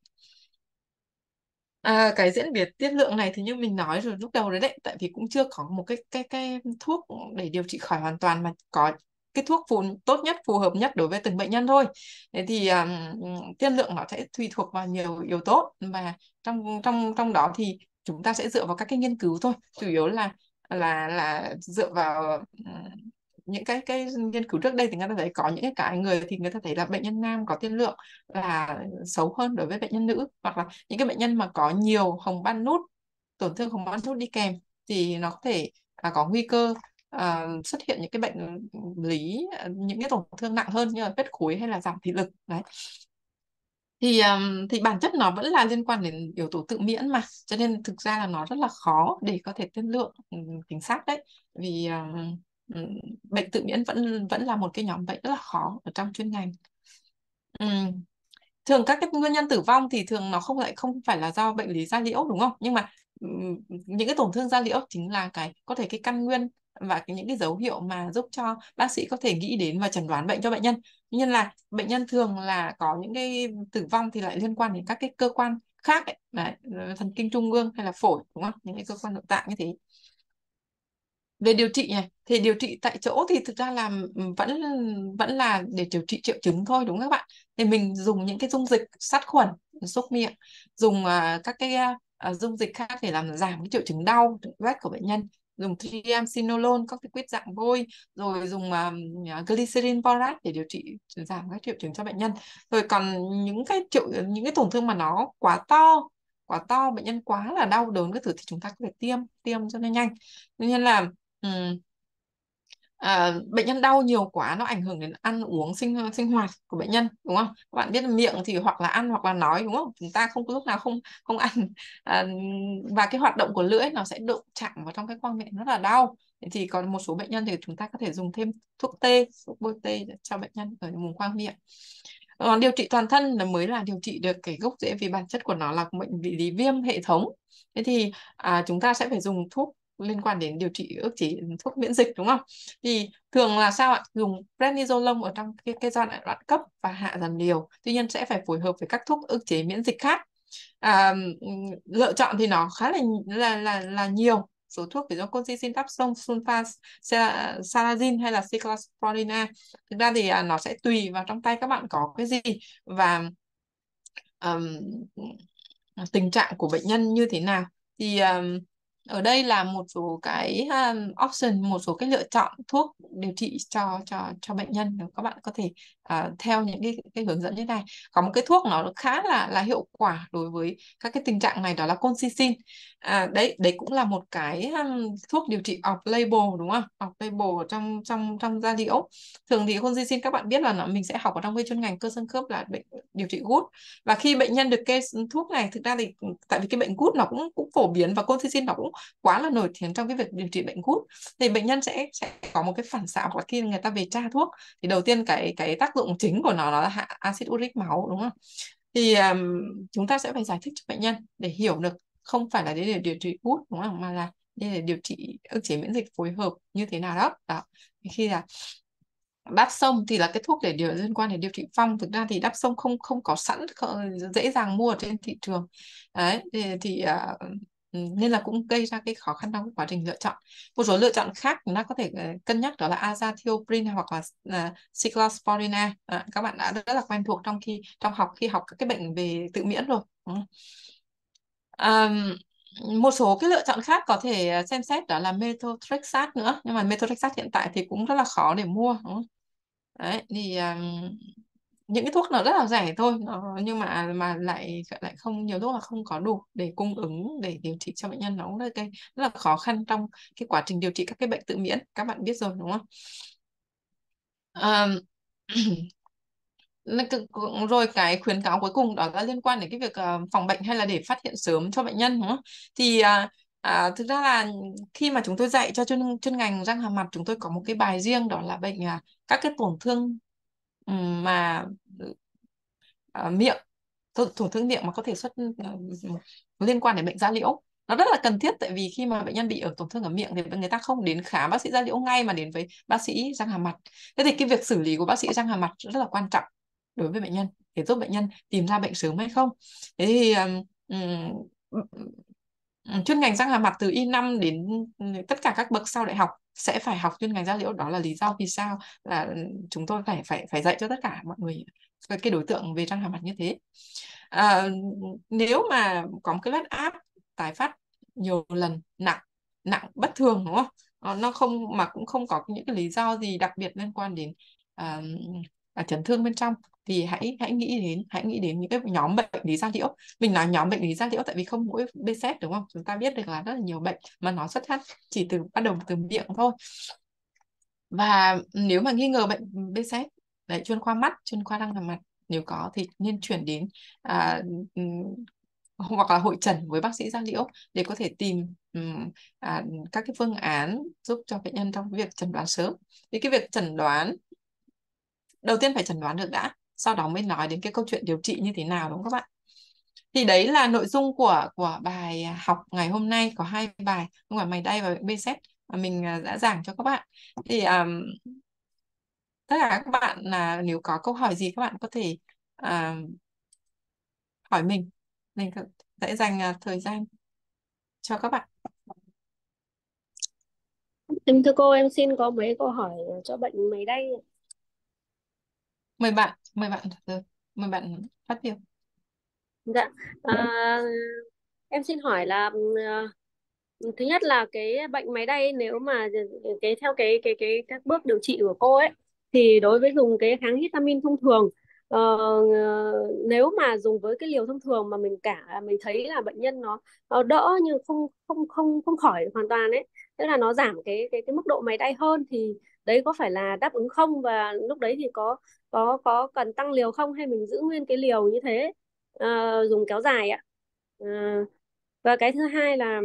S1: À, cái diễn biến tiên lượng này thì như mình nói rồi lúc đầu đấy đấy, tại vì cũng chưa có một cái cái cái thuốc để điều trị khỏi hoàn toàn, mà có cái thuốc phù tốt nhất, phù hợp nhất đối với từng bệnh nhân thôi. Thế thì um, tiên lượng nó sẽ tùy thuộc vào nhiều yếu tố, và trong trong trong đó thì chúng ta sẽ dựa vào các cái nghiên cứu thôi, chủ yếu là là là dựa vào um, những cái cái nghiên cứu trước đây thì người ta thấy có những cái cái người thì người ta thấy là bệnh nhân nam có tiên lượng là xấu hơn đối với bệnh nhân nữ, hoặc là những cái bệnh nhân mà có nhiều hồng ban nút, tổn thương hồng ban nút đi kèm thì nó có thể à, có nguy cơ à, xuất hiện những cái bệnh lý, à, những cái tổn thương nặng hơn như là huyết khối hay là giảm thị lực. Đấy, thì um, thì bản chất nó vẫn là liên quan đến yếu tố tự miễn mà, cho nên thực ra là nó rất là khó để có thể tiên lượng um, chính xác đấy. Vì um, um, bệnh tự miễn vẫn vẫn là một cái nhóm bệnh rất là khó ở trong chuyên ngành. Ừm, Thường các cái nguyên nhân tử vong thì thường nó không lại không phải là do bệnh lý da liễu, đúng không, nhưng mà ừm, những cái tổn thương da liễu chính là cái có thể cái căn nguyên và cái, những cái dấu hiệu mà giúp cho bác sĩ có thể nghĩ đến và chẩn đoán bệnh cho bệnh nhân. Tuy nhiên là bệnh nhân thường là có những cái tử vong thì lại liên quan đến các cái cơ quan khác ấy. Đấy, thần kinh trung ương hay là phổi, đúng không? Những cái cơ quan nội tạng như thế. Về điều trị này thì điều trị tại chỗ thì thực ra là vẫn vẫn là để điều trị triệu chứng thôi, đúng không các bạn? Thì mình dùng những cái dung dịch sát khuẩn, xúc miệng, dùng à, các cái à, dung dịch khác để làm giảm cái triệu chứng đau rát của bệnh nhân, dùng triamcinolone, các cái quýt dạng bôi, rồi dùng uh, glycerin borat để điều trị giảm các triệu chứng cho bệnh nhân. Rồi còn những cái triệu những cái tổn thương mà nó quá to quá to bệnh nhân quá là đau đớn cái thứ thì chúng ta có thể tiêm tiêm cho nó nhanh. Tuy nhiên là ừm, à, bệnh nhân đau nhiều quá nó ảnh hưởng đến ăn uống sinh sinh hoạt của bệnh nhân, đúng không? Các bạn biết là miệng thì hoặc là ăn hoặc là nói, đúng không? Chúng ta không có lúc nào không không ăn, à, và cái hoạt động của lưỡi nó sẽ đụng chạm vào trong cái khoang miệng rất là đau. Thế thì còn một số bệnh nhân thì chúng ta có thể dùng thêm thuốc tê, thuốc bôi tê cho bệnh nhân ở vùng khoang miệng. Còn điều trị toàn thân là mới là điều trị được cái gốc rễ, vì bản chất của nó là bệnh lý viêm hệ thống. Thế thì à, chúng ta sẽ phải dùng thuốc liên quan đến điều trị ức chế, thuốc miễn dịch, đúng không? Thì thường là sao ạ? Dùng prednisolone ở trong cái, cái giai đoạn đoạn cấp và hạ dần liều. Tuy nhiên sẽ phải phối hợp với các thuốc ức chế miễn dịch khác. À, lựa chọn thì nó khá là là là, là nhiều. Số thuốc ví dụ colchicine, dapsone, sulfa, salazine hay là cyclosporina. Thực ra thì à, nó sẽ tùy vào trong tay các bạn có cái gì và um, tình trạng của bệnh nhân như thế nào. Thì um, ở đây là một số cái um, option, một số cái lựa chọn thuốc điều trị cho cho cho bệnh nhân. Các bạn có thể uh, theo những cái, cái hướng dẫn như này. Có một cái thuốc nó khá là là hiệu quả đối với các cái tình trạng này, đó là colchicine. À, đấy đấy cũng là một cái um, thuốc điều trị off label, đúng không? Off label trong trong trong da liễu. Thường thì colchicine các bạn biết là nó, mình sẽ học ở trong cái chuyên ngành cơ xương khớp là bệnh điều trị gút. Và khi bệnh nhân được kê thuốc này, thực ra thì tại vì cái bệnh gút nó cũng cũng phổ biến và colchicine nó cũng quá là nổi tiếng trong cái việc điều trị bệnh gút, thì bệnh nhân sẽ sẽ có một cái phản xạ, hoặc khi người ta về tra thuốc thì đầu tiên cái cái tác dụng chính của nó, nó là hạ axit uric máu, đúng không? Thì um, chúng ta sẽ phải giải thích cho bệnh nhân để hiểu được không phải là để điều trị gút, đúng không, mà là để điều trị ức chế miễn dịch phối hợp như thế nào đó. Đó, khi là đáp sông thì là cái thuốc để điều liên quan đến điều trị phong. Thực ra thì đáp sông không không có sẵn, không, dễ dàng mua ở trên thị trường. Đấy thì, thì uh, nên là cũng gây ra cái khó khăn trong quá trình lựa chọn. Một số lựa chọn khác chúng ta có thể uh, cân nhắc, đó là azathioprine hoặc là uh, cyclosporina. À, các bạn đã rất là quen thuộc trong khi trong học khi học các cái bệnh về tự miễn rồi. Um, một số cái lựa chọn khác có thể xem xét đó là methotrexate nữa, nhưng mà methotrexate hiện tại thì cũng rất là khó để mua, đúng không? Đấy thì um, những cái thuốc nó rất là rẻ thôi, nó, nhưng mà mà lại lại không, nhiều lúc là không có đủ để cung ứng để điều trị cho bệnh nhân, nó cũng là cái rất là khó khăn trong cái quá trình điều trị các cái bệnh tự miễn, các bạn biết rồi, đúng không? Um, rồi cái khuyến cáo cuối cùng đó là liên quan đến cái việc uh, phòng bệnh hay là để phát hiện sớm cho bệnh nhân, đúng không? Thì uh, uh, thực ra là khi mà chúng tôi dạy cho chuyên chuyên ngành răng hàm mặt, chúng tôi có một cái bài riêng, đó là bệnh uh, các cái tổn thương um, mà uh, miệng, tổn, tổn thương miệng mà có thể xuất uh, liên quan đến bệnh da liễu. Nó rất là cần thiết, tại vì khi mà bệnh nhân bị ở tổn thương ở miệng thì người ta không đến khám bác sĩ da liễu ngay mà đến với bác sĩ răng hàm mặt. Thế thì cái việc xử lý của bác sĩ răng hàm mặt rất là quan trọng đối với bệnh nhân, để giúp bệnh nhân tìm ra bệnh sớm hay không. Thế thì um, um, chuyên ngành răng hàm mặt từ y năm đến tất cả các bậc sau đại học sẽ phải học chuyên ngành da liễu. Đó là lý do vì sao là chúng tôi phải phải phải dạy cho tất cả mọi người cái đối tượng về răng hàm mặt như thế. À, nếu mà có một cái vết áp tái phát nhiều lần, nặng nặng bất thường, đúng không? Ờ, nó không mà cũng không có những cái lý do gì đặc biệt liên quan đến à, à, chấn thương bên trong, thì hãy hãy nghĩ đến hãy nghĩ đến những cái nhóm bệnh lý da liễu. Mình nói nhóm bệnh lý da liễu tại vì không mỗi bê xét, đúng không? Chúng ta biết được là rất là nhiều bệnh mà nó xuất phát chỉ từ bắt đầu từ miệng thôi. Và nếu mà nghi ngờ bệnh bê xét, đấy, chuyên khoa mắt, chuyên khoa răng hàm mặt nếu có thì nên chuyển đến à, hoặc là hội chẩn với bác sĩ da liễu để có thể tìm um, à, các cái phương án giúp cho bệnh nhân trong việc chẩn đoán sớm. Thì cái việc chẩn đoán đầu tiên phải chẩn đoán được đã, sau đó mới nói đến cái câu chuyện điều trị như thế nào, đúng không các bạn? Thì đấy là nội dung của của bài học ngày hôm nay, có hai bài, ngoài mày đay và bệnh bê xét. mà mình à, đã giảng cho các bạn. Thì um, tất cả các bạn là nếu có câu hỏi gì các bạn có thể à, hỏi mình. Mình sẽ dành à, thời gian cho các bạn.
S5: Em thưa cô, em xin có mấy câu hỏi cho bệnh máy đay.
S1: Mời bạn, mời bạn, mời bạn phát biểu.
S5: Dạ, à, em xin hỏi là à, thứ nhất là cái bệnh máy đay, nếu mà cái theo cái cái cái các bước điều trị của cô ấy, thì đối với dùng cái kháng histamine thông thường, ờ, nếu mà dùng với cái liều thông thường mà mình cả mình thấy là bệnh nhân nó, nó đỡ nhưng không không không không khỏi hoàn toàn ấy, tức là nó giảm cái cái cái mức độ máy đay hơn, thì đấy có phải là đáp ứng không, và lúc đấy thì có có có cần tăng liều không, hay mình giữ nguyên cái liều như thế, ờ, dùng kéo dài ạ. Ờ, và cái thứ hai là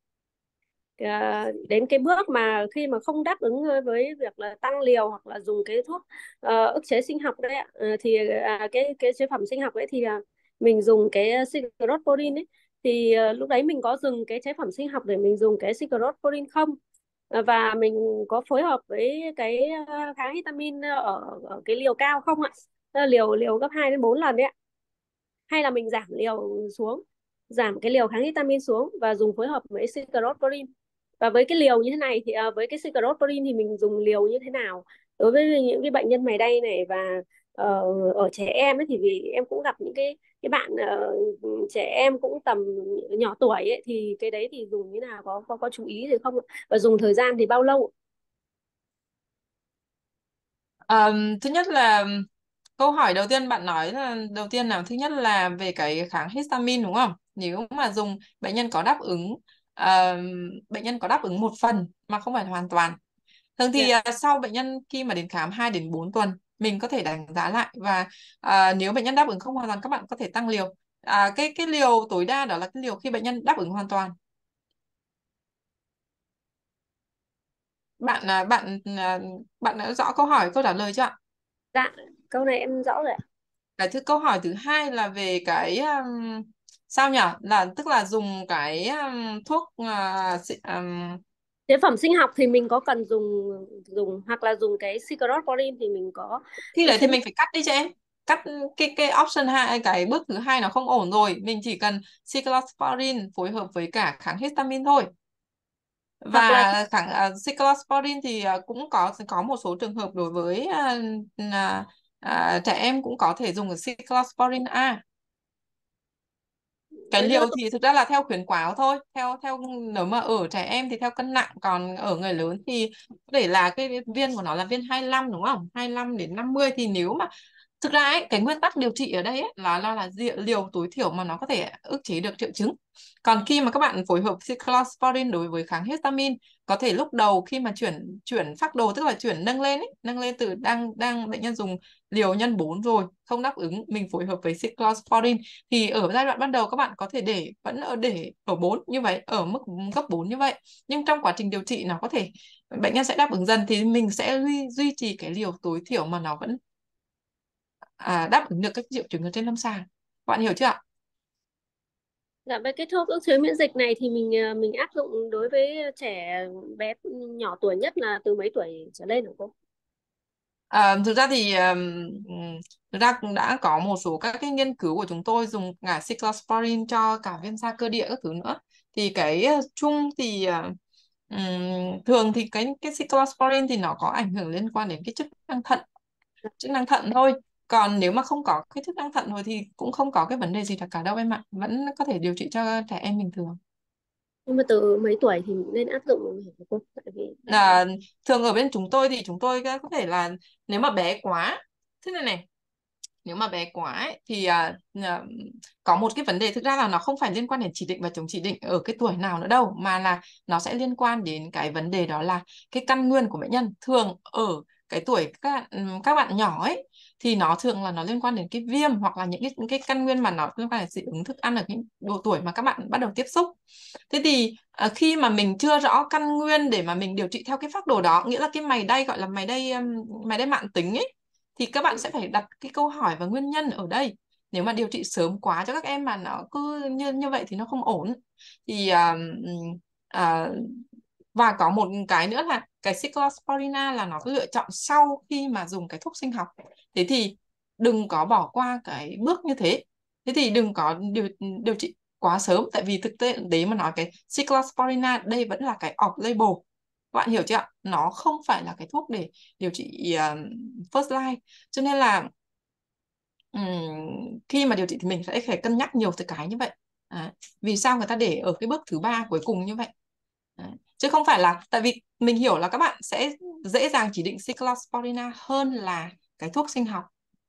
S5: à, đến cái bước mà khi mà không đáp ứng với việc là tăng liều hoặc là dùng cái thuốc ờ, ức chế sinh học đấy ạ. Ờ, thì à, cái cái chế phẩm sinh học ấy thì à, mình dùng cái cyclosporin ấy, thì à, lúc đấy mình có dừng cái chế phẩm sinh học để mình dùng cái cyclosporin không. Ờ, và mình có phối hợp với cái à, kháng histamine ở, ở cái liều cao không ạ. Ờ, liều liều gấp hai đến bốn lần đấy ạ, hay là mình giảm liều xuống, giảm cái liều kháng histamine xuống và dùng phối hợp với cyclosporin. Và với cái liều như thế này thì à, với cái cyclosporin thì mình dùng liều như thế nào đối với những cái bệnh nhân mày đay này, và ờ, ở trẻ em ấy, thì vì em cũng gặp những cái cái bạn ờ, trẻ em cũng tầm nhỏ tuổi ấy, thì cái đấy thì dùng như nào, có có có chú ý gì không, và dùng thời gian thì bao lâu?
S1: Ờm, thứ nhất là câu hỏi đầu tiên bạn nói là đầu tiên là thứ nhất là về cái kháng histamine đúng không? Nếu mà dùng bệnh nhân có đáp ứng ờm, bệnh nhân có đáp ứng một phần mà không phải hoàn toàn. Thường thì
S5: Dạ.
S1: à, sau bệnh nhân khi mà đến khám hai đến bốn tuần mình có thể đánh giá lại, và à, nếu bệnh nhân đáp ứng không hoàn toàn các bạn có thể tăng liều. À, cái cái liều tối đa đó là cái liều khi bệnh nhân đáp ứng hoàn toàn. Bạn à, bạn à, bạn đã rõ câu hỏi câu trả lời chưa ạ?
S5: Dạ, câu này em rõ rồi ạ.
S1: Cái thứ câu hỏi thứ hai là về cái um, sao nhỉ? Là tức là dùng cái um, thuốc uh, xị- um,
S5: Chế phẩm sinh học thì mình có cần dùng dùng hoặc là dùng cái cyclosporin thì mình có
S1: khi
S5: cái
S1: đấy thì
S5: chế
S1: mình phải cắt đi cho em. Cắt cái cái option hai, cái bước thứ hai nó không ổn rồi. Mình chỉ cần cyclosporin phối hợp với cả kháng histamine thôi.
S5: hoặc là
S1: Và kháng uh, cyclosporin thì uh, cũng có có một số trường hợp đối với uh, uh, uh, trẻ em cũng có thể dùng ở cyclosporin A. Cái
S5: với lứa
S1: liều
S5: tuổi.
S1: thì thực ra là theo khuyến cáo thôi, theo theo nếu mà ở trẻ em thì theo cân nặng, còn ở người lớn thì để là cái viên của nó là viên hai mươi lăm đúng không, hai mươi lăm đến năm mươi. Thì nếu mà thực ra ấy, cái nguyên tắc điều trị ở đây ấy, là là là liều, liều tối thiểu mà nó có thể ức chế được triệu chứng. Còn khi mà các bạn phối hợp cyclosporin đối với kháng histamine, có thể lúc đầu khi mà chuyển chuyển phác đồ, tức là chuyển nâng lên ấy, nâng lên từ đang đang bệnh nhân dùng liều nhân bốn rồi không đáp ứng, mình phối hợp với cyclosporin, thì ở giai đoạn ban đầu các bạn có thể để vẫn ở để ở bốn như vậy, ở mức cấp bốn như vậy, nhưng trong quá trình điều trị nó có thể bệnh nhân sẽ đáp ứng dần, thì mình sẽ duy, duy trì cái liều tối thiểu mà nó vẫn à, đáp ứng được các triệu chứng ở trên lâm sàng. Bạn hiểu chưa ạ?
S5: Dạ, với cái thuốc ức chế miễn dịch này thì mình ờ, mình áp dụng đối với trẻ bé nhỏ tuổi nhất là từ mấy tuổi trở lên hả cô?
S1: À, thực ra thì um, thực ra cũng đã có một số các cái nghiên cứu của chúng tôi dùng cả cyclosporin cho cả viêm da cơ địa các thứ nữa. Thì cái uh, chung thì uh, ừm, thường thì cái cái cyclosporin thì nó có ảnh hưởng liên quan đến cái chức năng thận, chức năng thận thôi. Còn nếu mà không có cái chức năng thận rồi thì cũng không có cái vấn đề gì cả đâu em ạ, vẫn có thể điều trị cho trẻ em bình thường.
S5: Nhưng mà từ mấy tuổi thì mình nên áp dụng hả cô? Tại vì
S1: Là thường ở bên chúng tôi thì chúng tôi có thể là nếu mà bé quá, thế này này, nếu mà bé quá ấy, thì à, à, có một cái vấn đề thực ra là nó không phải liên quan đến chỉ định và chống chỉ định ở cái tuổi nào nữa đâu, mà là nó sẽ liên quan đến cái vấn đề đó là cái căn nguyên của bệnh nhân. Thường ở cái tuổi các bạn, ừm, các bạn nhỏ ấy thì nó thường là nó liên quan đến cái viêm hoặc là những cái, những cái căn nguyên mà nó liên quan đến dị ứng thức ăn ở những độ tuổi mà các bạn bắt đầu tiếp xúc. Thế thì à, khi mà mình chưa rõ căn nguyên để mà mình điều trị theo cái phác đồ đó, nghĩa là cái mày đay gọi là mày đay um, mày đay mạn tính ấy, thì các bạn sẽ phải đặt cái câu hỏi và nguyên nhân ở đây. Nếu mà điều trị sớm quá cho các em mà nó cứ như như vậy thì nó không ổn. Thì à, à, Và có một cái nữa là cái cyclosporina là nó lựa chọn sau khi mà dùng cái thuốc sinh học. Thế thì đừng có bỏ qua cái bước như thế. Thế thì đừng có điều, điều trị quá sớm, tại vì thực tế đấy mà nói cái cyclosporina đây vẫn là cái off label. Các bạn hiểu chưa ạ? Nó không phải là cái thuốc để điều trị uh, first line. Cho nên là um, khi mà điều trị thì mình sẽ phải cân nhắc nhiều từ cái như vậy. Đấy. Vì sao người ta để ở cái bước thứ ba cuối cùng như vậy? Đấy. Chứ không phải là, tại vì mình hiểu là các bạn sẽ dễ dàng chỉ định cyclosporina hơn là cái thuốc sinh học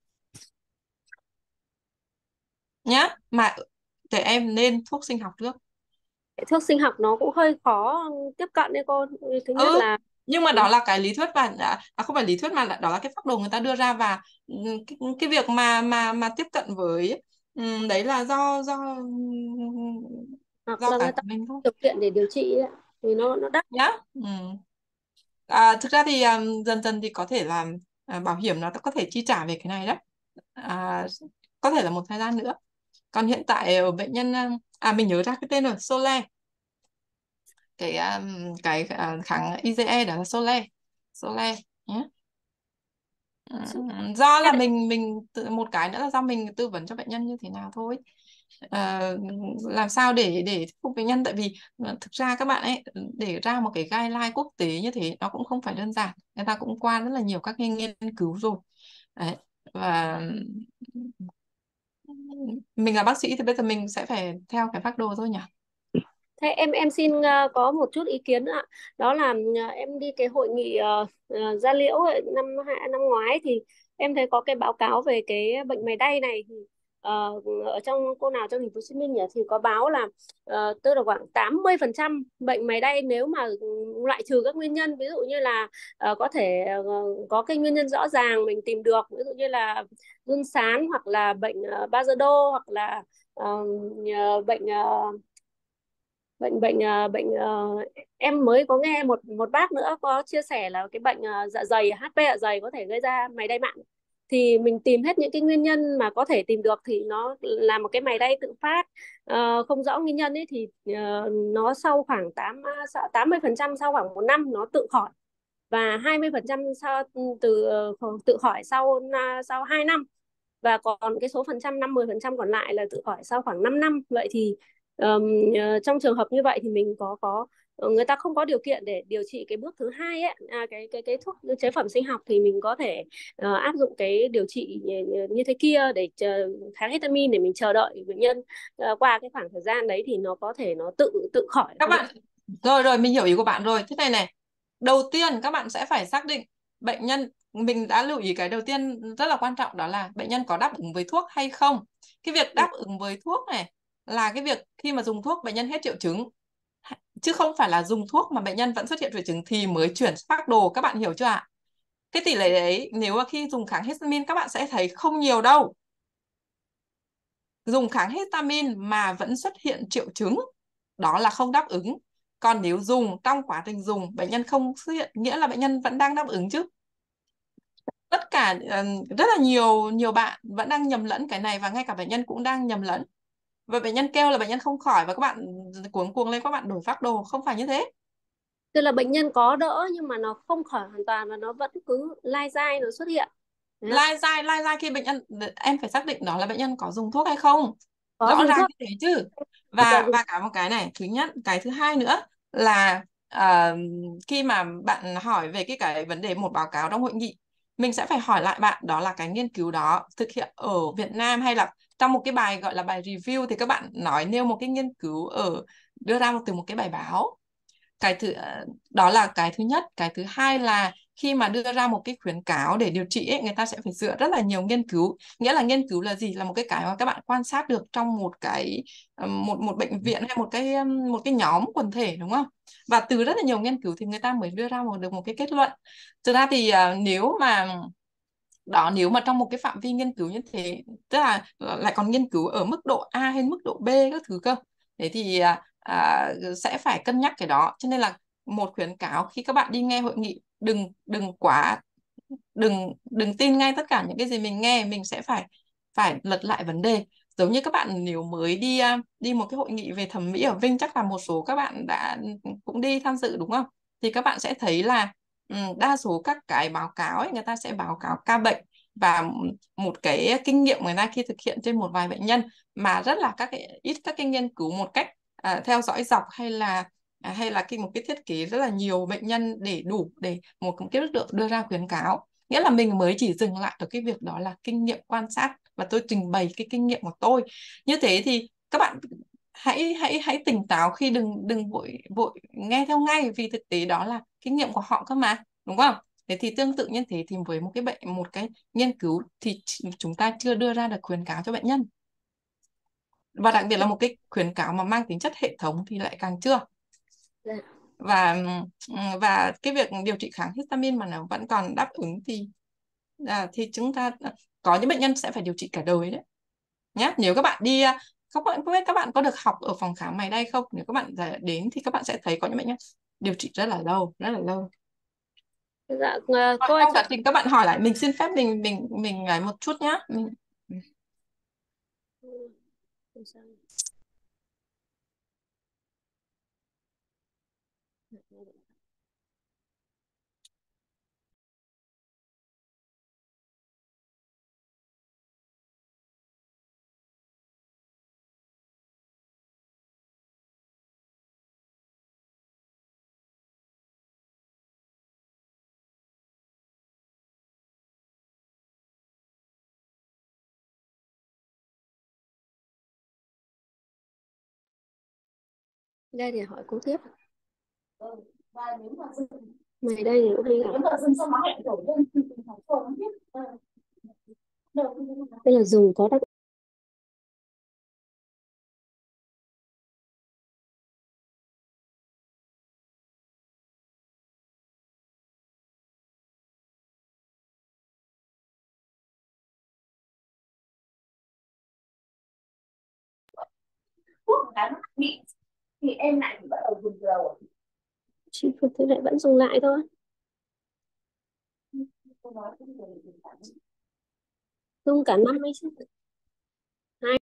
S1: nhá, mà trẻ em nên thuốc sinh học trước.
S5: Cái thuốc sinh học nó cũng hơi khó tiếp cận đấy cô. Thứ nhất
S1: Ừ,
S5: là
S1: nhưng mà đó là cái lý thuyết và đã, à, không phải lý thuyết mà là đó là cái phác đồ người ta đưa ra, và ừ, cái, cái việc mà mà mà tiếp cận với ừ, đấy là do do
S5: hoặc
S1: do
S5: là
S1: cả
S5: người ta
S1: mình thôi
S5: điều kiện để điều trị ấy, thì nó nó đắt.
S1: nhá. Ừ. À, thực ra thì um, dần dần thì có thể là à, bảo hiểm nó có thể chi trả về cái này đó, à, có thể là một thời gian nữa. Còn hiện tại ở bệnh nhân um, à mình nhớ ra cái tên rồi, Sole, cái um, cái uh, kháng i giê e đó là Sole, Sole nhé. Ừm, do là mình mình tự- một cái nữa là do mình tư vấn cho bệnh nhân như thế nào thôi. Ờ, làm sao để để thuyết phục bệnh nhân, tại vì ờ, thực ra các bạn ấy để ra một cái guideline quốc tế như thế nó cũng không phải đơn giản, người ta cũng qua rất là nhiều các cái nghiên cứu rồi. Đấy. Và mình là bác sĩ thì bây giờ mình sẽ phải theo cái phác đồ thôi nhỉ.
S5: Thế em em xin ờ, có một chút ý kiến nữa ạ. Đó là ờ, em đi cái hội nghị ờ, ờ, da liễu ấy, năm hạ- năm ngoái thì em thấy có cái báo cáo về cái bệnh mày đay này thì ờ, ở trong cô nào trong thành phố Hồ Chí Minh nhỉ, thì có báo là uh, tức là khoảng tám mươi phần trăm bệnh mày đay nếu mà loại trừ các nguyên nhân, ví dụ như là ờ, có thể ờ, có cái nguyên nhân rõ ràng mình tìm được, ví dụ như là run sán hoặc là bệnh uh, Bajedo hoặc là ờ, nhờ bệnh ờ, bệnh bệnh ờ, bệnh ờ, em mới có nghe một một bác nữa có chia sẻ là cái bệnh ờ, dạ dày, hát pê dạ dày có thể gây ra mày đay mạn. Thì mình tìm hết những cái nguyên nhân mà có thể tìm được thì nó là một cái mày đay tự phát ờ, không rõ nguyên nhân ấy, thì ờ, nó sau khoảng tám tám mươi phần trăm sau khoảng một năm nó tự khỏi, và hai mươi phần trăm sau từ ờ, tự khỏi sau sau hai năm, và còn cái số phần trăm năm mươi phần trăm còn lại là tự khỏi sau khoảng 5 năm. Vậy thì ờm, ờ, trong trường hợp như vậy thì mình có có ờ, người ta không có điều kiện để điều trị cái bước thứ hai ấy, à, cái cái cái thuốc chế phẩm sinh học, thì mình có thể ờ, áp dụng cái điều trị như, như thế kia để chờ, kháng histamine để mình chờ đợi bệnh nhân ờ, qua cái khoảng thời gian đấy thì nó có thể nó tự tự khỏi
S1: Các
S5: không ạ?
S1: bạn rồi rồi mình hiểu ý của bạn rồi. Thế này này, đầu tiên các bạn sẽ phải xác định bệnh nhân, mình đã lưu ý cái đầu tiên rất là quan trọng, đó là bệnh nhân có đáp ứng với thuốc hay không. Cái việc đáp ứng với thuốc này là cái việc khi mà dùng thuốc bệnh nhân hết triệu chứng, chứ không phải là dùng thuốc mà bệnh nhân vẫn xuất hiện triệu chứng thì mới chuyển phác đồ. Các bạn hiểu chưa ạ? Cái tỷ lệ đấy nếu mà khi dùng kháng histamine các bạn sẽ thấy không nhiều đâu. Dùng kháng histamine mà vẫn xuất hiện triệu chứng đó là không đáp ứng. Còn nếu dùng trong quá trình dùng bệnh nhân không xuất hiện nghĩa là bệnh nhân vẫn đang đáp ứng chứ. Tất cả uh, rất là nhiều nhiều bạn vẫn đang nhầm lẫn cái này, và ngay cả bệnh nhân cũng đang nhầm lẫn. Và bệnh nhân kêu là bệnh nhân không khỏi và các bạn cuống cuồng lên, các bạn đổi phác đồ, không phải như thế.
S5: Tức là bệnh nhân có đỡ nhưng mà nó không khỏi hoàn toàn và nó vẫn cứ lai dai nó xuất hiện. Đấy ạ.
S1: Lai dai, lai dai khi bệnh nhân, em phải xác định đó là bệnh nhân có dùng thuốc hay không.
S5: Có
S1: Rõ
S5: dùng
S1: ràng
S5: thuốc.
S1: như thế chứ.
S5: Dạ
S1: Và
S5: dùng.
S1: và cả một cái này, thứ nhất, cái thứ hai nữa là à, khi mà bạn hỏi về cái cái vấn đề một báo cáo trong hội nghị, mình sẽ phải hỏi lại bạn đó là cái nghiên cứu đó thực hiện ở Việt Nam, hay là trong một cái bài gọi là bài review thì các bạn nói nêu một cái nghiên cứu ở đưa ra một từ một cái bài báo. Cái thứ đó là cái thứ nhất. Cái thứ hai là khi mà đưa ra một cái khuyến cáo để điều trị ấy, người ta sẽ phải dựa rất là nhiều nghiên cứu. Nghĩa là nghiên cứu là gì? Là một cái cái mà các bạn quan sát được trong một cái một một bệnh viện hay một cái một cái nhóm quần thể, đúng không? Và từ rất là nhiều nghiên cứu thì người ta mới đưa ra một được một cái kết luận. Thực ra thì uh, nếu mà đó nếu mà trong một cái phạm vi nghiên cứu như thế, tức là lại còn nghiên cứu ở mức độ A hay mức độ B các thứ cơ, thế thì à, à, sẽ phải cân nhắc cái đó. Cho nên là một khuyến cáo khi các bạn đi nghe hội nghị, đừng đừng quá đừng đừng tin ngay tất cả những cái gì mình nghe, mình sẽ phải phải lật lại vấn đề, giống như các bạn nếu mới đi à, đi một cái hội nghị về thẩm mỹ ở Vinh, chắc là một số các bạn đã cũng đi tham dự đúng không? Thì các bạn sẽ thấy là ừ, đa số các cái báo cáo ấy, người ta sẽ báo cáo ca bệnh và một cái kinh nghiệm người ta khi thực hiện trên một vài bệnh nhân, mà rất là các cái ít các cái nghiên cứu một cách à, theo dõi dọc, hay là à, hay là cái một cái thiết kế rất là nhiều bệnh nhân để đủ để một cái được đưa ra khuyến cáo. Nghĩa là mình mới chỉ dừng lại ở cái việc đó là kinh nghiệm quan sát và tôi trình bày cái kinh nghiệm của tôi. Như thế thì các bạn hãy hãy hãy tỉnh táo khi đừng đừng vội vội nghe theo ngay, vì thực tế đó là kinh nghiệm của họ cơ mà, đúng không? Thế thì tương tự như thế thì với một cái bệnh một cái nghiên cứu thì chúng ta chưa đưa ra được khuyến cáo cho bệnh nhân, và đặc biệt là một cái khuyến cáo mà mang tính chất hệ thống thì lại càng chưa.
S5: Dạ.
S1: Và và cái việc điều trị kháng histamine mà nó vẫn còn đáp ứng thì à, thì chúng ta có những bệnh nhân sẽ phải điều trị cả đời đấy nhé. Nếu các bạn đi à, không không biết các bạn có được học ở phòng khám mày đây không, nếu các bạn đến thì các bạn sẽ thấy có những bệnh nhân điều trị rất là lâu rất là lâu.
S5: Dạ, ờ,
S1: Còn
S5: cô ơi
S1: trong
S5: cho
S1: quá trình các bạn hỏi lại, mình xin phép mình mình mình nói một chút nhá. Mình...
S5: không sao. Đây để hỏi cô tiếp.
S2: Và nếu mà dừng
S5: Mày đây thì cũng hay gặp.
S2: nếu mà dừng xong nó lại đổ lên thì mình học cô không biết.
S5: Đây là dùng có đáp
S2: Thuốc cái nó bị thì em lại bắt đầu dùng từ đầu.
S5: chị Phương thế lại vẫn dùng lại thôi. Dùng cả năm ấy chứ. Hai.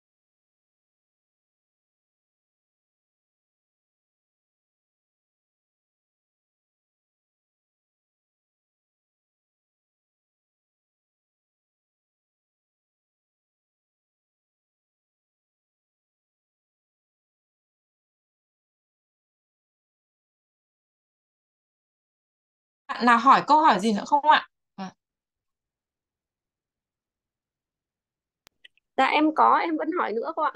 S1: Bạn nào hỏi câu hỏi gì nữa không ạ? À,
S5: Dạ em có, em vẫn hỏi nữa cô ạ.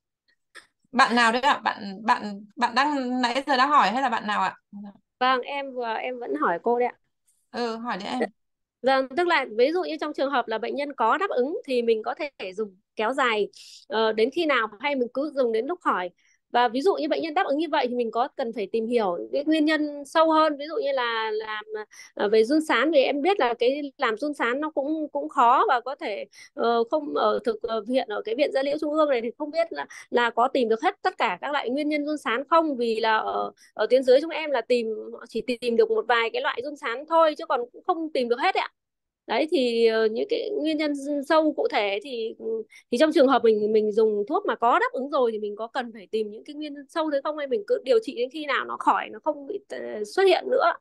S1: bạn nào đấy ạ? Bạn bạn bạn đang nãy giờ đã hỏi hay là bạn nào ạ?
S5: Vâng, em vừa em vẫn hỏi cô đấy ạ.
S1: Ừ, hỏi đi em.
S5: Vâng, tức là ví dụ như trong trường hợp là bệnh nhân có đáp ứng thì mình có thể dùng kéo dài ờ, đến khi nào, hay mình cứ dùng đến lúc khỏi. Và ví dụ như bệnh nhân đáp ứng như vậy thì mình có cần phải tìm hiểu cái nguyên nhân sâu hơn, ví dụ như là làm ờ, về giun sán, vì em biết là cái làm giun sán nó cũng cũng khó, và có thể ờ, không ở thực ờ, hiện ở cái viện da liễu trung ương này thì không biết là là có tìm được hết tất cả các loại nguyên nhân giun sán không, vì là ở ở tuyến dưới chúng em là tìm họ chỉ tìm được một vài cái loại giun sán thôi, chứ còn cũng không tìm được hết ạ. Đấy thì ờ, những cái nguyên nhân sâu cụ thể thì thì trong trường hợp mình mình dùng thuốc mà có đáp ứng rồi thì mình có cần phải tìm những cái nguyên nhân sâu thế không, hay mình cứ điều trị đến khi nào nó khỏi, nó không bị ờ, xuất hiện nữa.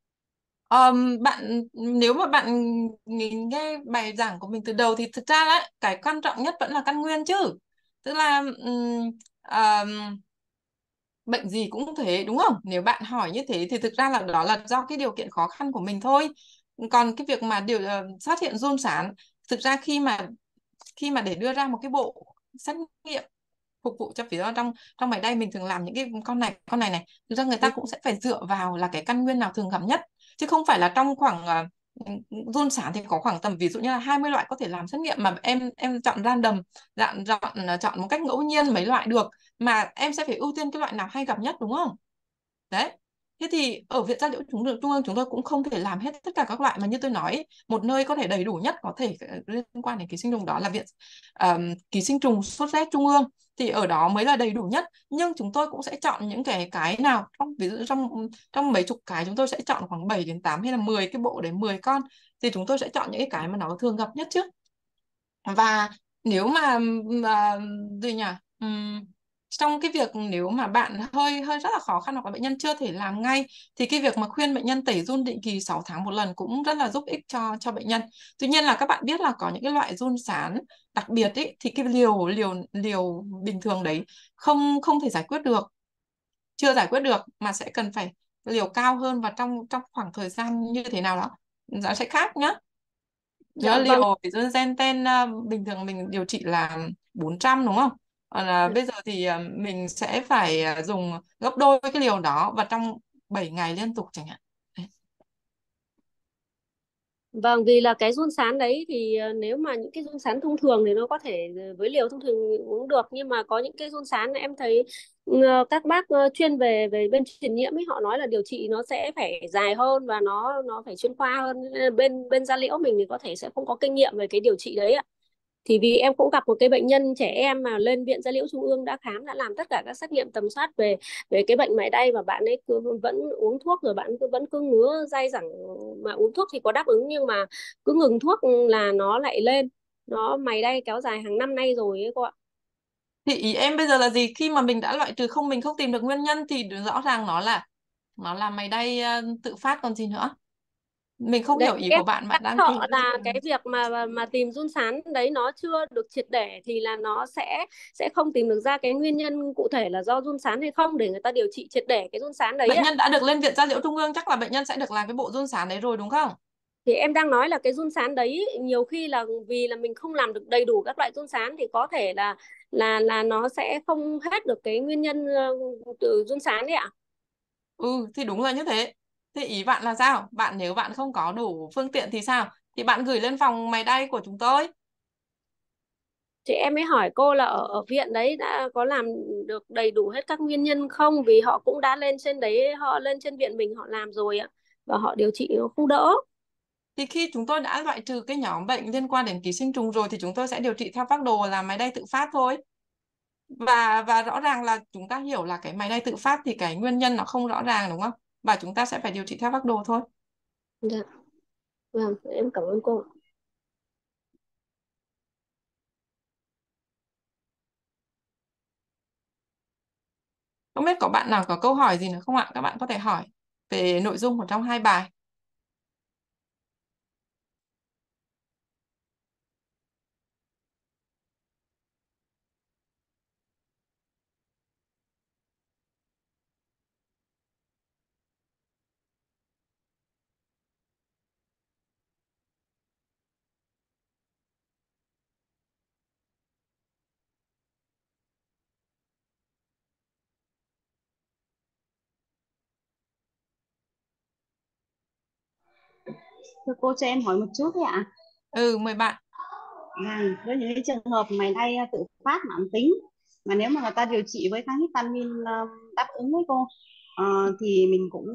S1: Ờm, bạn nếu mà bạn nhìn nghe bài giảng của mình từ đầu thì thực ra là cái quan trọng nhất vẫn là căn nguyên chứ. Tức là ừm, ờm, bệnh gì cũng thế đúng không? Nếu bạn hỏi như thế thì thực ra là đó là do cái điều kiện khó khăn của mình thôi. Còn cái việc mà điều ờ, phát hiện run sán, thực ra khi mà khi mà để đưa ra một cái bộ xét nghiệm phục vụ cho phía trong trong máy đay, mình thường làm những cái con này con này này, thực ra người ta cũng sẽ phải dựa vào là cái căn nguyên nào thường gặp nhất, chứ không phải là trong khoảng uh, run sản thì có khoảng tầm ví dụ như là hai mươi loại có thể làm xét nghiệm mà em em chọn random, chọn chọn chọn một cách ngẫu nhiên mấy loại được, mà em sẽ phải ưu tiên cái loại nào hay gặp nhất đúng không? Đấy. Thế thì ở Viện Gia Liễu Trung ương Trung ương chúng tôi cũng không thể làm hết tất cả các loại, mà như tôi nói, một nơi có thể đầy đủ nhất có thể liên quan đến ký sinh trùng đó là Viện um, Ký sinh trùng sốt rét Trung ương, thì ở đó mới là đầy đủ nhất. Nhưng chúng tôi cũng sẽ chọn những cái cái nào trong ví dụ trong trong mấy chục cái, chúng tôi sẽ chọn khoảng bảy đến tám hay là mười cái bộ để mười con, thì chúng tôi sẽ chọn những cái cái mà nó thường gặp nhất trước. Và nếu mà, mà gì nhỉ, Ừm, trong cái việc nếu mà bạn hơi hơi rất là khó khăn hoặc là bệnh nhân chưa thể làm ngay thì cái việc mà khuyên bệnh nhân tẩy giun định kỳ sáu tháng một lần cũng rất là giúp ích cho cho bệnh nhân. Tuy nhiên là các bạn biết là có những cái loại giun sán đặc biệt ý, thì cái liều liều liều bình thường đấy không không thể giải quyết được, chưa giải quyết được, mà sẽ cần phải liều cao hơn và trong trong khoảng thời gian như thế nào đó nó sẽ khác nhá.
S5: Dạ
S1: Nhớ
S5: vâng.
S1: liều ví dụ Genten uh, bình thường mình điều trị là bốn trăm đúng không? Còn là bây giờ thì uh, mình sẽ phải uh, dùng gấp đôi cái liều đó và trong bảy ngày liên tục chẳng hạn. Đấy.
S5: Vâng, vì là cái giun sán đấy thì ờ, nếu mà những cái giun sán thông thường thì nó có thể ờ, với liều thông thường uống được, nhưng mà có những cái giun sán em thấy ờ, các bác ờ, chuyên về về bên truyền nhiễm ấy, họ nói là điều trị nó sẽ phải dài hơn và nó nó phải chuyên khoa hơn. Nên là bên bên da liễu mình thì có thể sẽ không có kinh nghiệm về cái điều trị đấy ạ. Thì vì em cũng gặp một cái bệnh nhân trẻ em mà lên viện da liễu trung ương đã khám, đã làm tất cả các xét nghiệm tầm soát về về cái bệnh mày đay, và bạn ấy cứ vẫn uống thuốc, rồi bạn cứ vẫn cứ ngứa dai dẳng, mà uống thuốc thì có đáp ứng nhưng mà cứ ngừng thuốc là nó lại lên, nó mày đay kéo dài hàng năm nay rồi ấy cô ạ.
S1: Thì ý em bây giờ là gì? Khi mà mình đã loại trừ không, mình không tìm được nguyên nhân thì rõ ràng nó là nó là mày đay uh, tự phát còn gì nữa. Mình không
S5: Đấy
S1: hiểu ý
S5: em
S1: của bạn,
S5: đang
S1: bạn đang
S5: sợ
S1: tìm cái gì
S5: là
S1: từ
S5: cái
S1: mình.
S5: việc mà mà, mà tìm giun sán đấy nó chưa được triệt để thì là nó sẽ sẽ không tìm được ra cái nguyên nhân cụ thể là do giun sán hay không, để người ta điều trị triệt để cái giun sán đấy
S1: Bệnh
S5: ạ.
S1: nhân đã được lên viện da liễu trung ương chắc là bệnh nhân sẽ được làm cái bộ giun sán đấy rồi đúng không?
S5: Thì em đang nói là cái giun sán đấy nhiều khi là vì là mình không làm được đầy đủ các loại giun sán, thì có thể là là là nó sẽ không hết được cái nguyên nhân ờ, từ giun sán đấy ạ.
S1: Ừ thì đúng là như thế. Thế ý bạn là sao? Bạn nếu bạn không có đủ phương tiện thì sao? Thì bạn gửi lên phòng mày đay của chúng tôi.
S5: Thì em mới hỏi cô là ở, ở viện đấy đã có làm được đầy đủ hết các nguyên nhân không, vì họ cũng đã lên trên đấy, họ lên trên viện mình họ làm rồi ạ, và họ điều trị nó không đỡ.
S1: Thì khi chúng tôi đã loại trừ cái nhóm bệnh liên quan đến ký sinh trùng rồi thì chúng tôi sẽ điều trị theo phác đồ là máy đay tự phát thôi. Và và rõ ràng là chúng ta hiểu là cái máy đay tự phát thì cái nguyên nhân nó không rõ ràng đúng không? Và chúng ta sẽ phải điều trị theo phác đồ thôi.
S5: Dạ. Vâng, em cảm ơn cô.
S1: Không biết có bạn nào có câu hỏi gì nữa không ạ? Các bạn có thể hỏi về nội dung của trong hai bài.
S4: Thưa cô cho em hỏi một chút đấy ạ.
S1: Ừ, mời bạn.
S4: Vâng, với những cái trường hợp mày đay tự phát mãn tính mà nếu mà người ta điều trị với kháng histamine ờ, đáp ứng với cô, ờ, thì mình cũng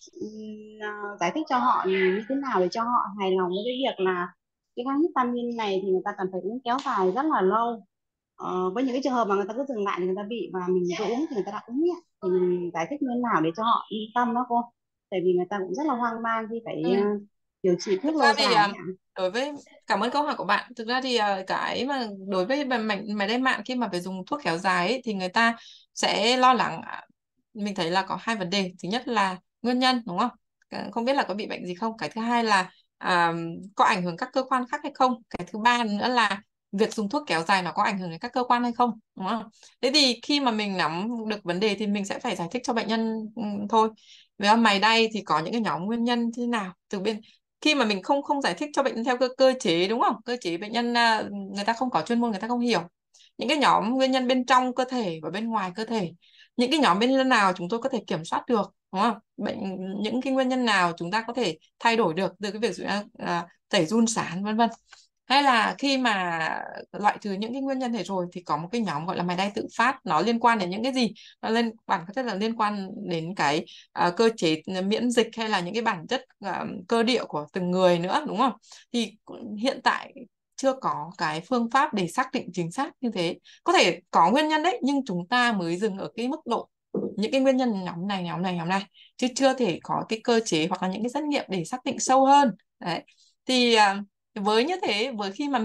S4: ừm, ờ, giải thích cho họ như thế nào để cho họ hài lòng với cái việc là cái kháng histamine này thì người ta cần phải uống kéo dài rất là lâu. Ờ, với những cái trường hợp mà người ta cứ dừng lại thì người ta bị và mình cứ uống thì người ta đã uống nhé, thì mình giải thích như thế nào để cho họ yên tâm đó cô, tại vì người ta cũng rất là hoang mang khi phải
S1: Ừ.
S4: ờ, điều trị thuốc
S1: Thực ra
S4: lâu
S1: thì
S4: dài
S1: à,
S4: ấy ạ.
S1: đối với cảm ơn câu hỏi của bạn. Thực ra thì à, cái mà đối với bài mạch máy đay mạng khi mà phải dùng thuốc kéo dài ấy, thì người ta sẽ lo lắng. à, Mình thấy là có hai vấn đề. Thứ nhất là nguyên nhân đúng không? Cái- Không biết là có bị bệnh gì không. Cái thứ hai là à, có ảnh hưởng các cơ quan khác hay không. Cái thứ ba nữa là việc dùng thuốc kéo dài nó có ảnh hưởng đến các cơ quan hay không, đúng không? Thế thì khi mà mình nắm được vấn đề thì mình sẽ phải giải thích cho bệnh nhân ừ, thôi. Với mày đay thì có những cái nhóm nguyên nhân như thế nào từ bên khi mà mình không không giải thích cho bệnh nhân theo cơ cơ chế đúng không, cơ chế bệnh nhân à, người ta không có chuyên môn, người ta không hiểu những cái nhóm nguyên nhân bên trong cơ thể và bên ngoài cơ thể, những cái nhóm nguyên nhân nào chúng tôi có thể kiểm soát được đúng không, bệnh những cái nguyên nhân nào chúng ta có thể thay đổi được từ cái việc à, à, tẩy giun sán vân vân, hay là khi mà loại trừ những cái nguyên nhân này rồi thì có một cái nhóm gọi là mày đay tự phát, nó liên quan đến những cái gì, nó liên bản chất là liên quan đến cái à, cơ chế miễn dịch hay là những cái bản chất à, cơ địa của từng người nữa đúng không, thì hiện tại chưa có cái phương pháp để xác định chính xác như thế. Có thể có nguyên nhân đấy nhưng chúng ta mới dừng ở cái mức độ những cái nguyên nhân nhóm này nhóm này nhóm này, chứ chưa thể có cái cơ chế hoặc là những cái xét nghiệm để xác định sâu hơn đấy. Thì à, với như thế, với khi mà mình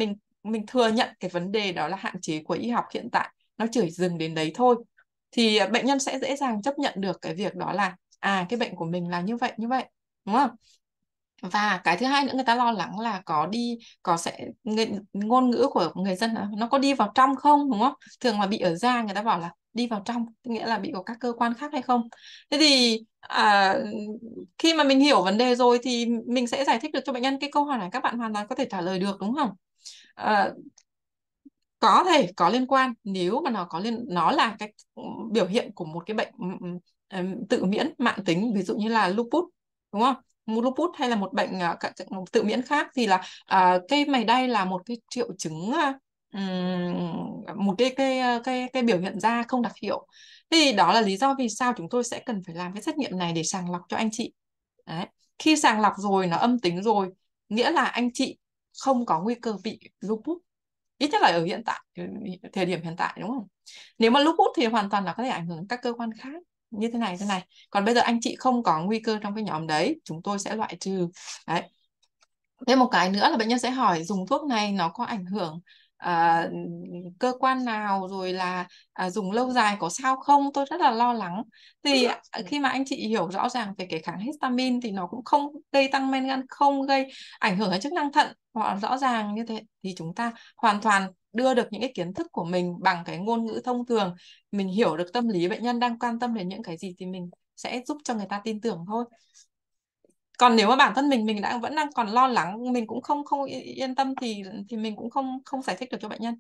S1: mình thừa nhận cái vấn đề đó là hạn chế của y học hiện tại, nó chỉ dừng đến đấy thôi, thì bệnh nhân sẽ dễ dàng chấp nhận được cái việc đó là à cái bệnh của mình là như vậy như vậy, đúng không? Và cái thứ hai nữa, người ta lo lắng là có đi có sẽ người, ngôn ngữ của người dân là nó có đi vào trong không, đúng không? Thường là bị ở da, người ta bảo là đi vào trong, nghĩa là bị có các cơ quan khác hay không. Thế thì à, khi mà mình hiểu vấn đề rồi thì mình sẽ giải thích được cho bệnh nhân cái câu hỏi này, các bạn hoàn toàn có thể trả lời được, đúng không? À, có thể có liên quan nếu mà nó có liên nó là cái biểu hiện của một cái bệnh ừm, ừm, tự miễn mãn tính, ví dụ như là lupus, đúng không? Một lupus hay là một bệnh à, cả- một tự miễn khác, thì là à, cây mày đay là một cái triệu chứng à, ừm, một cái cái à, cái cái biểu hiện da không đặc hiệu. Thì đó là lý do vì sao chúng tôi sẽ cần phải làm cái xét nghiệm này để sàng lọc cho anh chị. Đấy. Khi sàng lọc rồi nó âm tính rồi, nghĩa là anh chị không có nguy cơ bị lupus, ít nhất là ở hiện tại, thời điểm hiện tại, đúng không? Nếu mà lupus thì hoàn toàn là có thể ảnh hưởng đến các cơ quan khác như thế này thế này, còn bây giờ anh chị không có nguy cơ trong cái nhóm đấy, chúng tôi sẽ loại trừ. Đấy. Thêm một cái nữa là bệnh nhân sẽ hỏi dùng thuốc này nó có ảnh hưởng à, cơ quan nào, rồi là à, dùng lâu dài có sao không, tôi rất là lo lắng. Thì à, khi mà anh chị hiểu rõ ràng về cái kháng histamine thì nó cũng không gây tăng men gan, không gây ảnh hưởng đến chức năng thận, hoặc rõ ràng như thế, thì chúng ta hoàn toàn đưa được những cái kiến thức của mình bằng cái ngôn ngữ thông thường, mình hiểu được tâm lý bệnh nhân đang quan tâm đến những cái gì thì mình sẽ giúp cho người ta tin tưởng thôi. Còn nếu mà bản thân mình mình đã vẫn đang còn lo lắng, mình cũng không không yên tâm, thì thì mình cũng không không giải thích được cho bệnh nhân.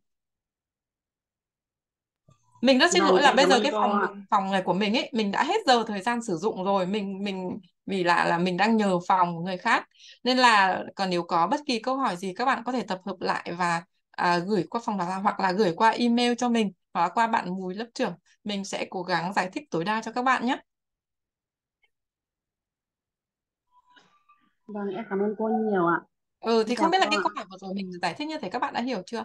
S1: Mình rất xin
S4: Vâng,
S1: lỗi là
S4: em
S1: bây
S4: cảm
S1: giờ
S4: ơn
S1: cái
S4: cô
S1: phòng
S4: ạ.
S1: phòng này của mình ấy, mình đã hết giờ thời gian sử dụng rồi, mình mình vì là là mình đang nhờ phòng của người khác, nên là còn nếu có bất kỳ câu hỏi gì các bạn có thể tập hợp lại và à, gửi qua phòng đào tạo, hoặc là gửi qua email cho mình, hoặc là qua bạn Mùi lớp trưởng, mình sẽ cố gắng giải thích tối đa cho các bạn nhé.
S4: Vâng, em cảm ơn cô nhiều ạ.
S1: Ừ
S4: Xin
S1: thì không
S4: chào
S1: biết là
S4: cô
S1: cái
S4: ạ.
S1: câu hỏi vừa rồi mình giải thích như thế các bạn đã hiểu chưa?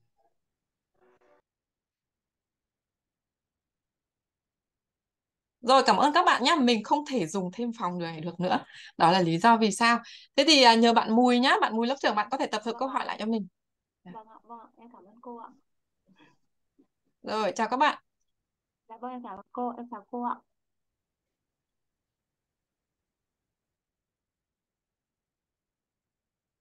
S1: Rồi, cảm ơn các bạn nhé. Mình không thể dùng thêm phòng người này được nữa. Đó là lý do vì sao. Thế thì à, nhờ bạn Mùi nhá, bạn Mùi lớp trưởng, bạn có thể tập hợp
S2: Vâng
S1: câu
S2: ạ.
S1: hỏi lại cho mình.
S2: Vâng ạ, vâng ạ. Em cảm ơn cô ạ.
S1: Rồi, chào các bạn.
S2: Dạ vâng, em cảm ơn cô, em chào cô ạ.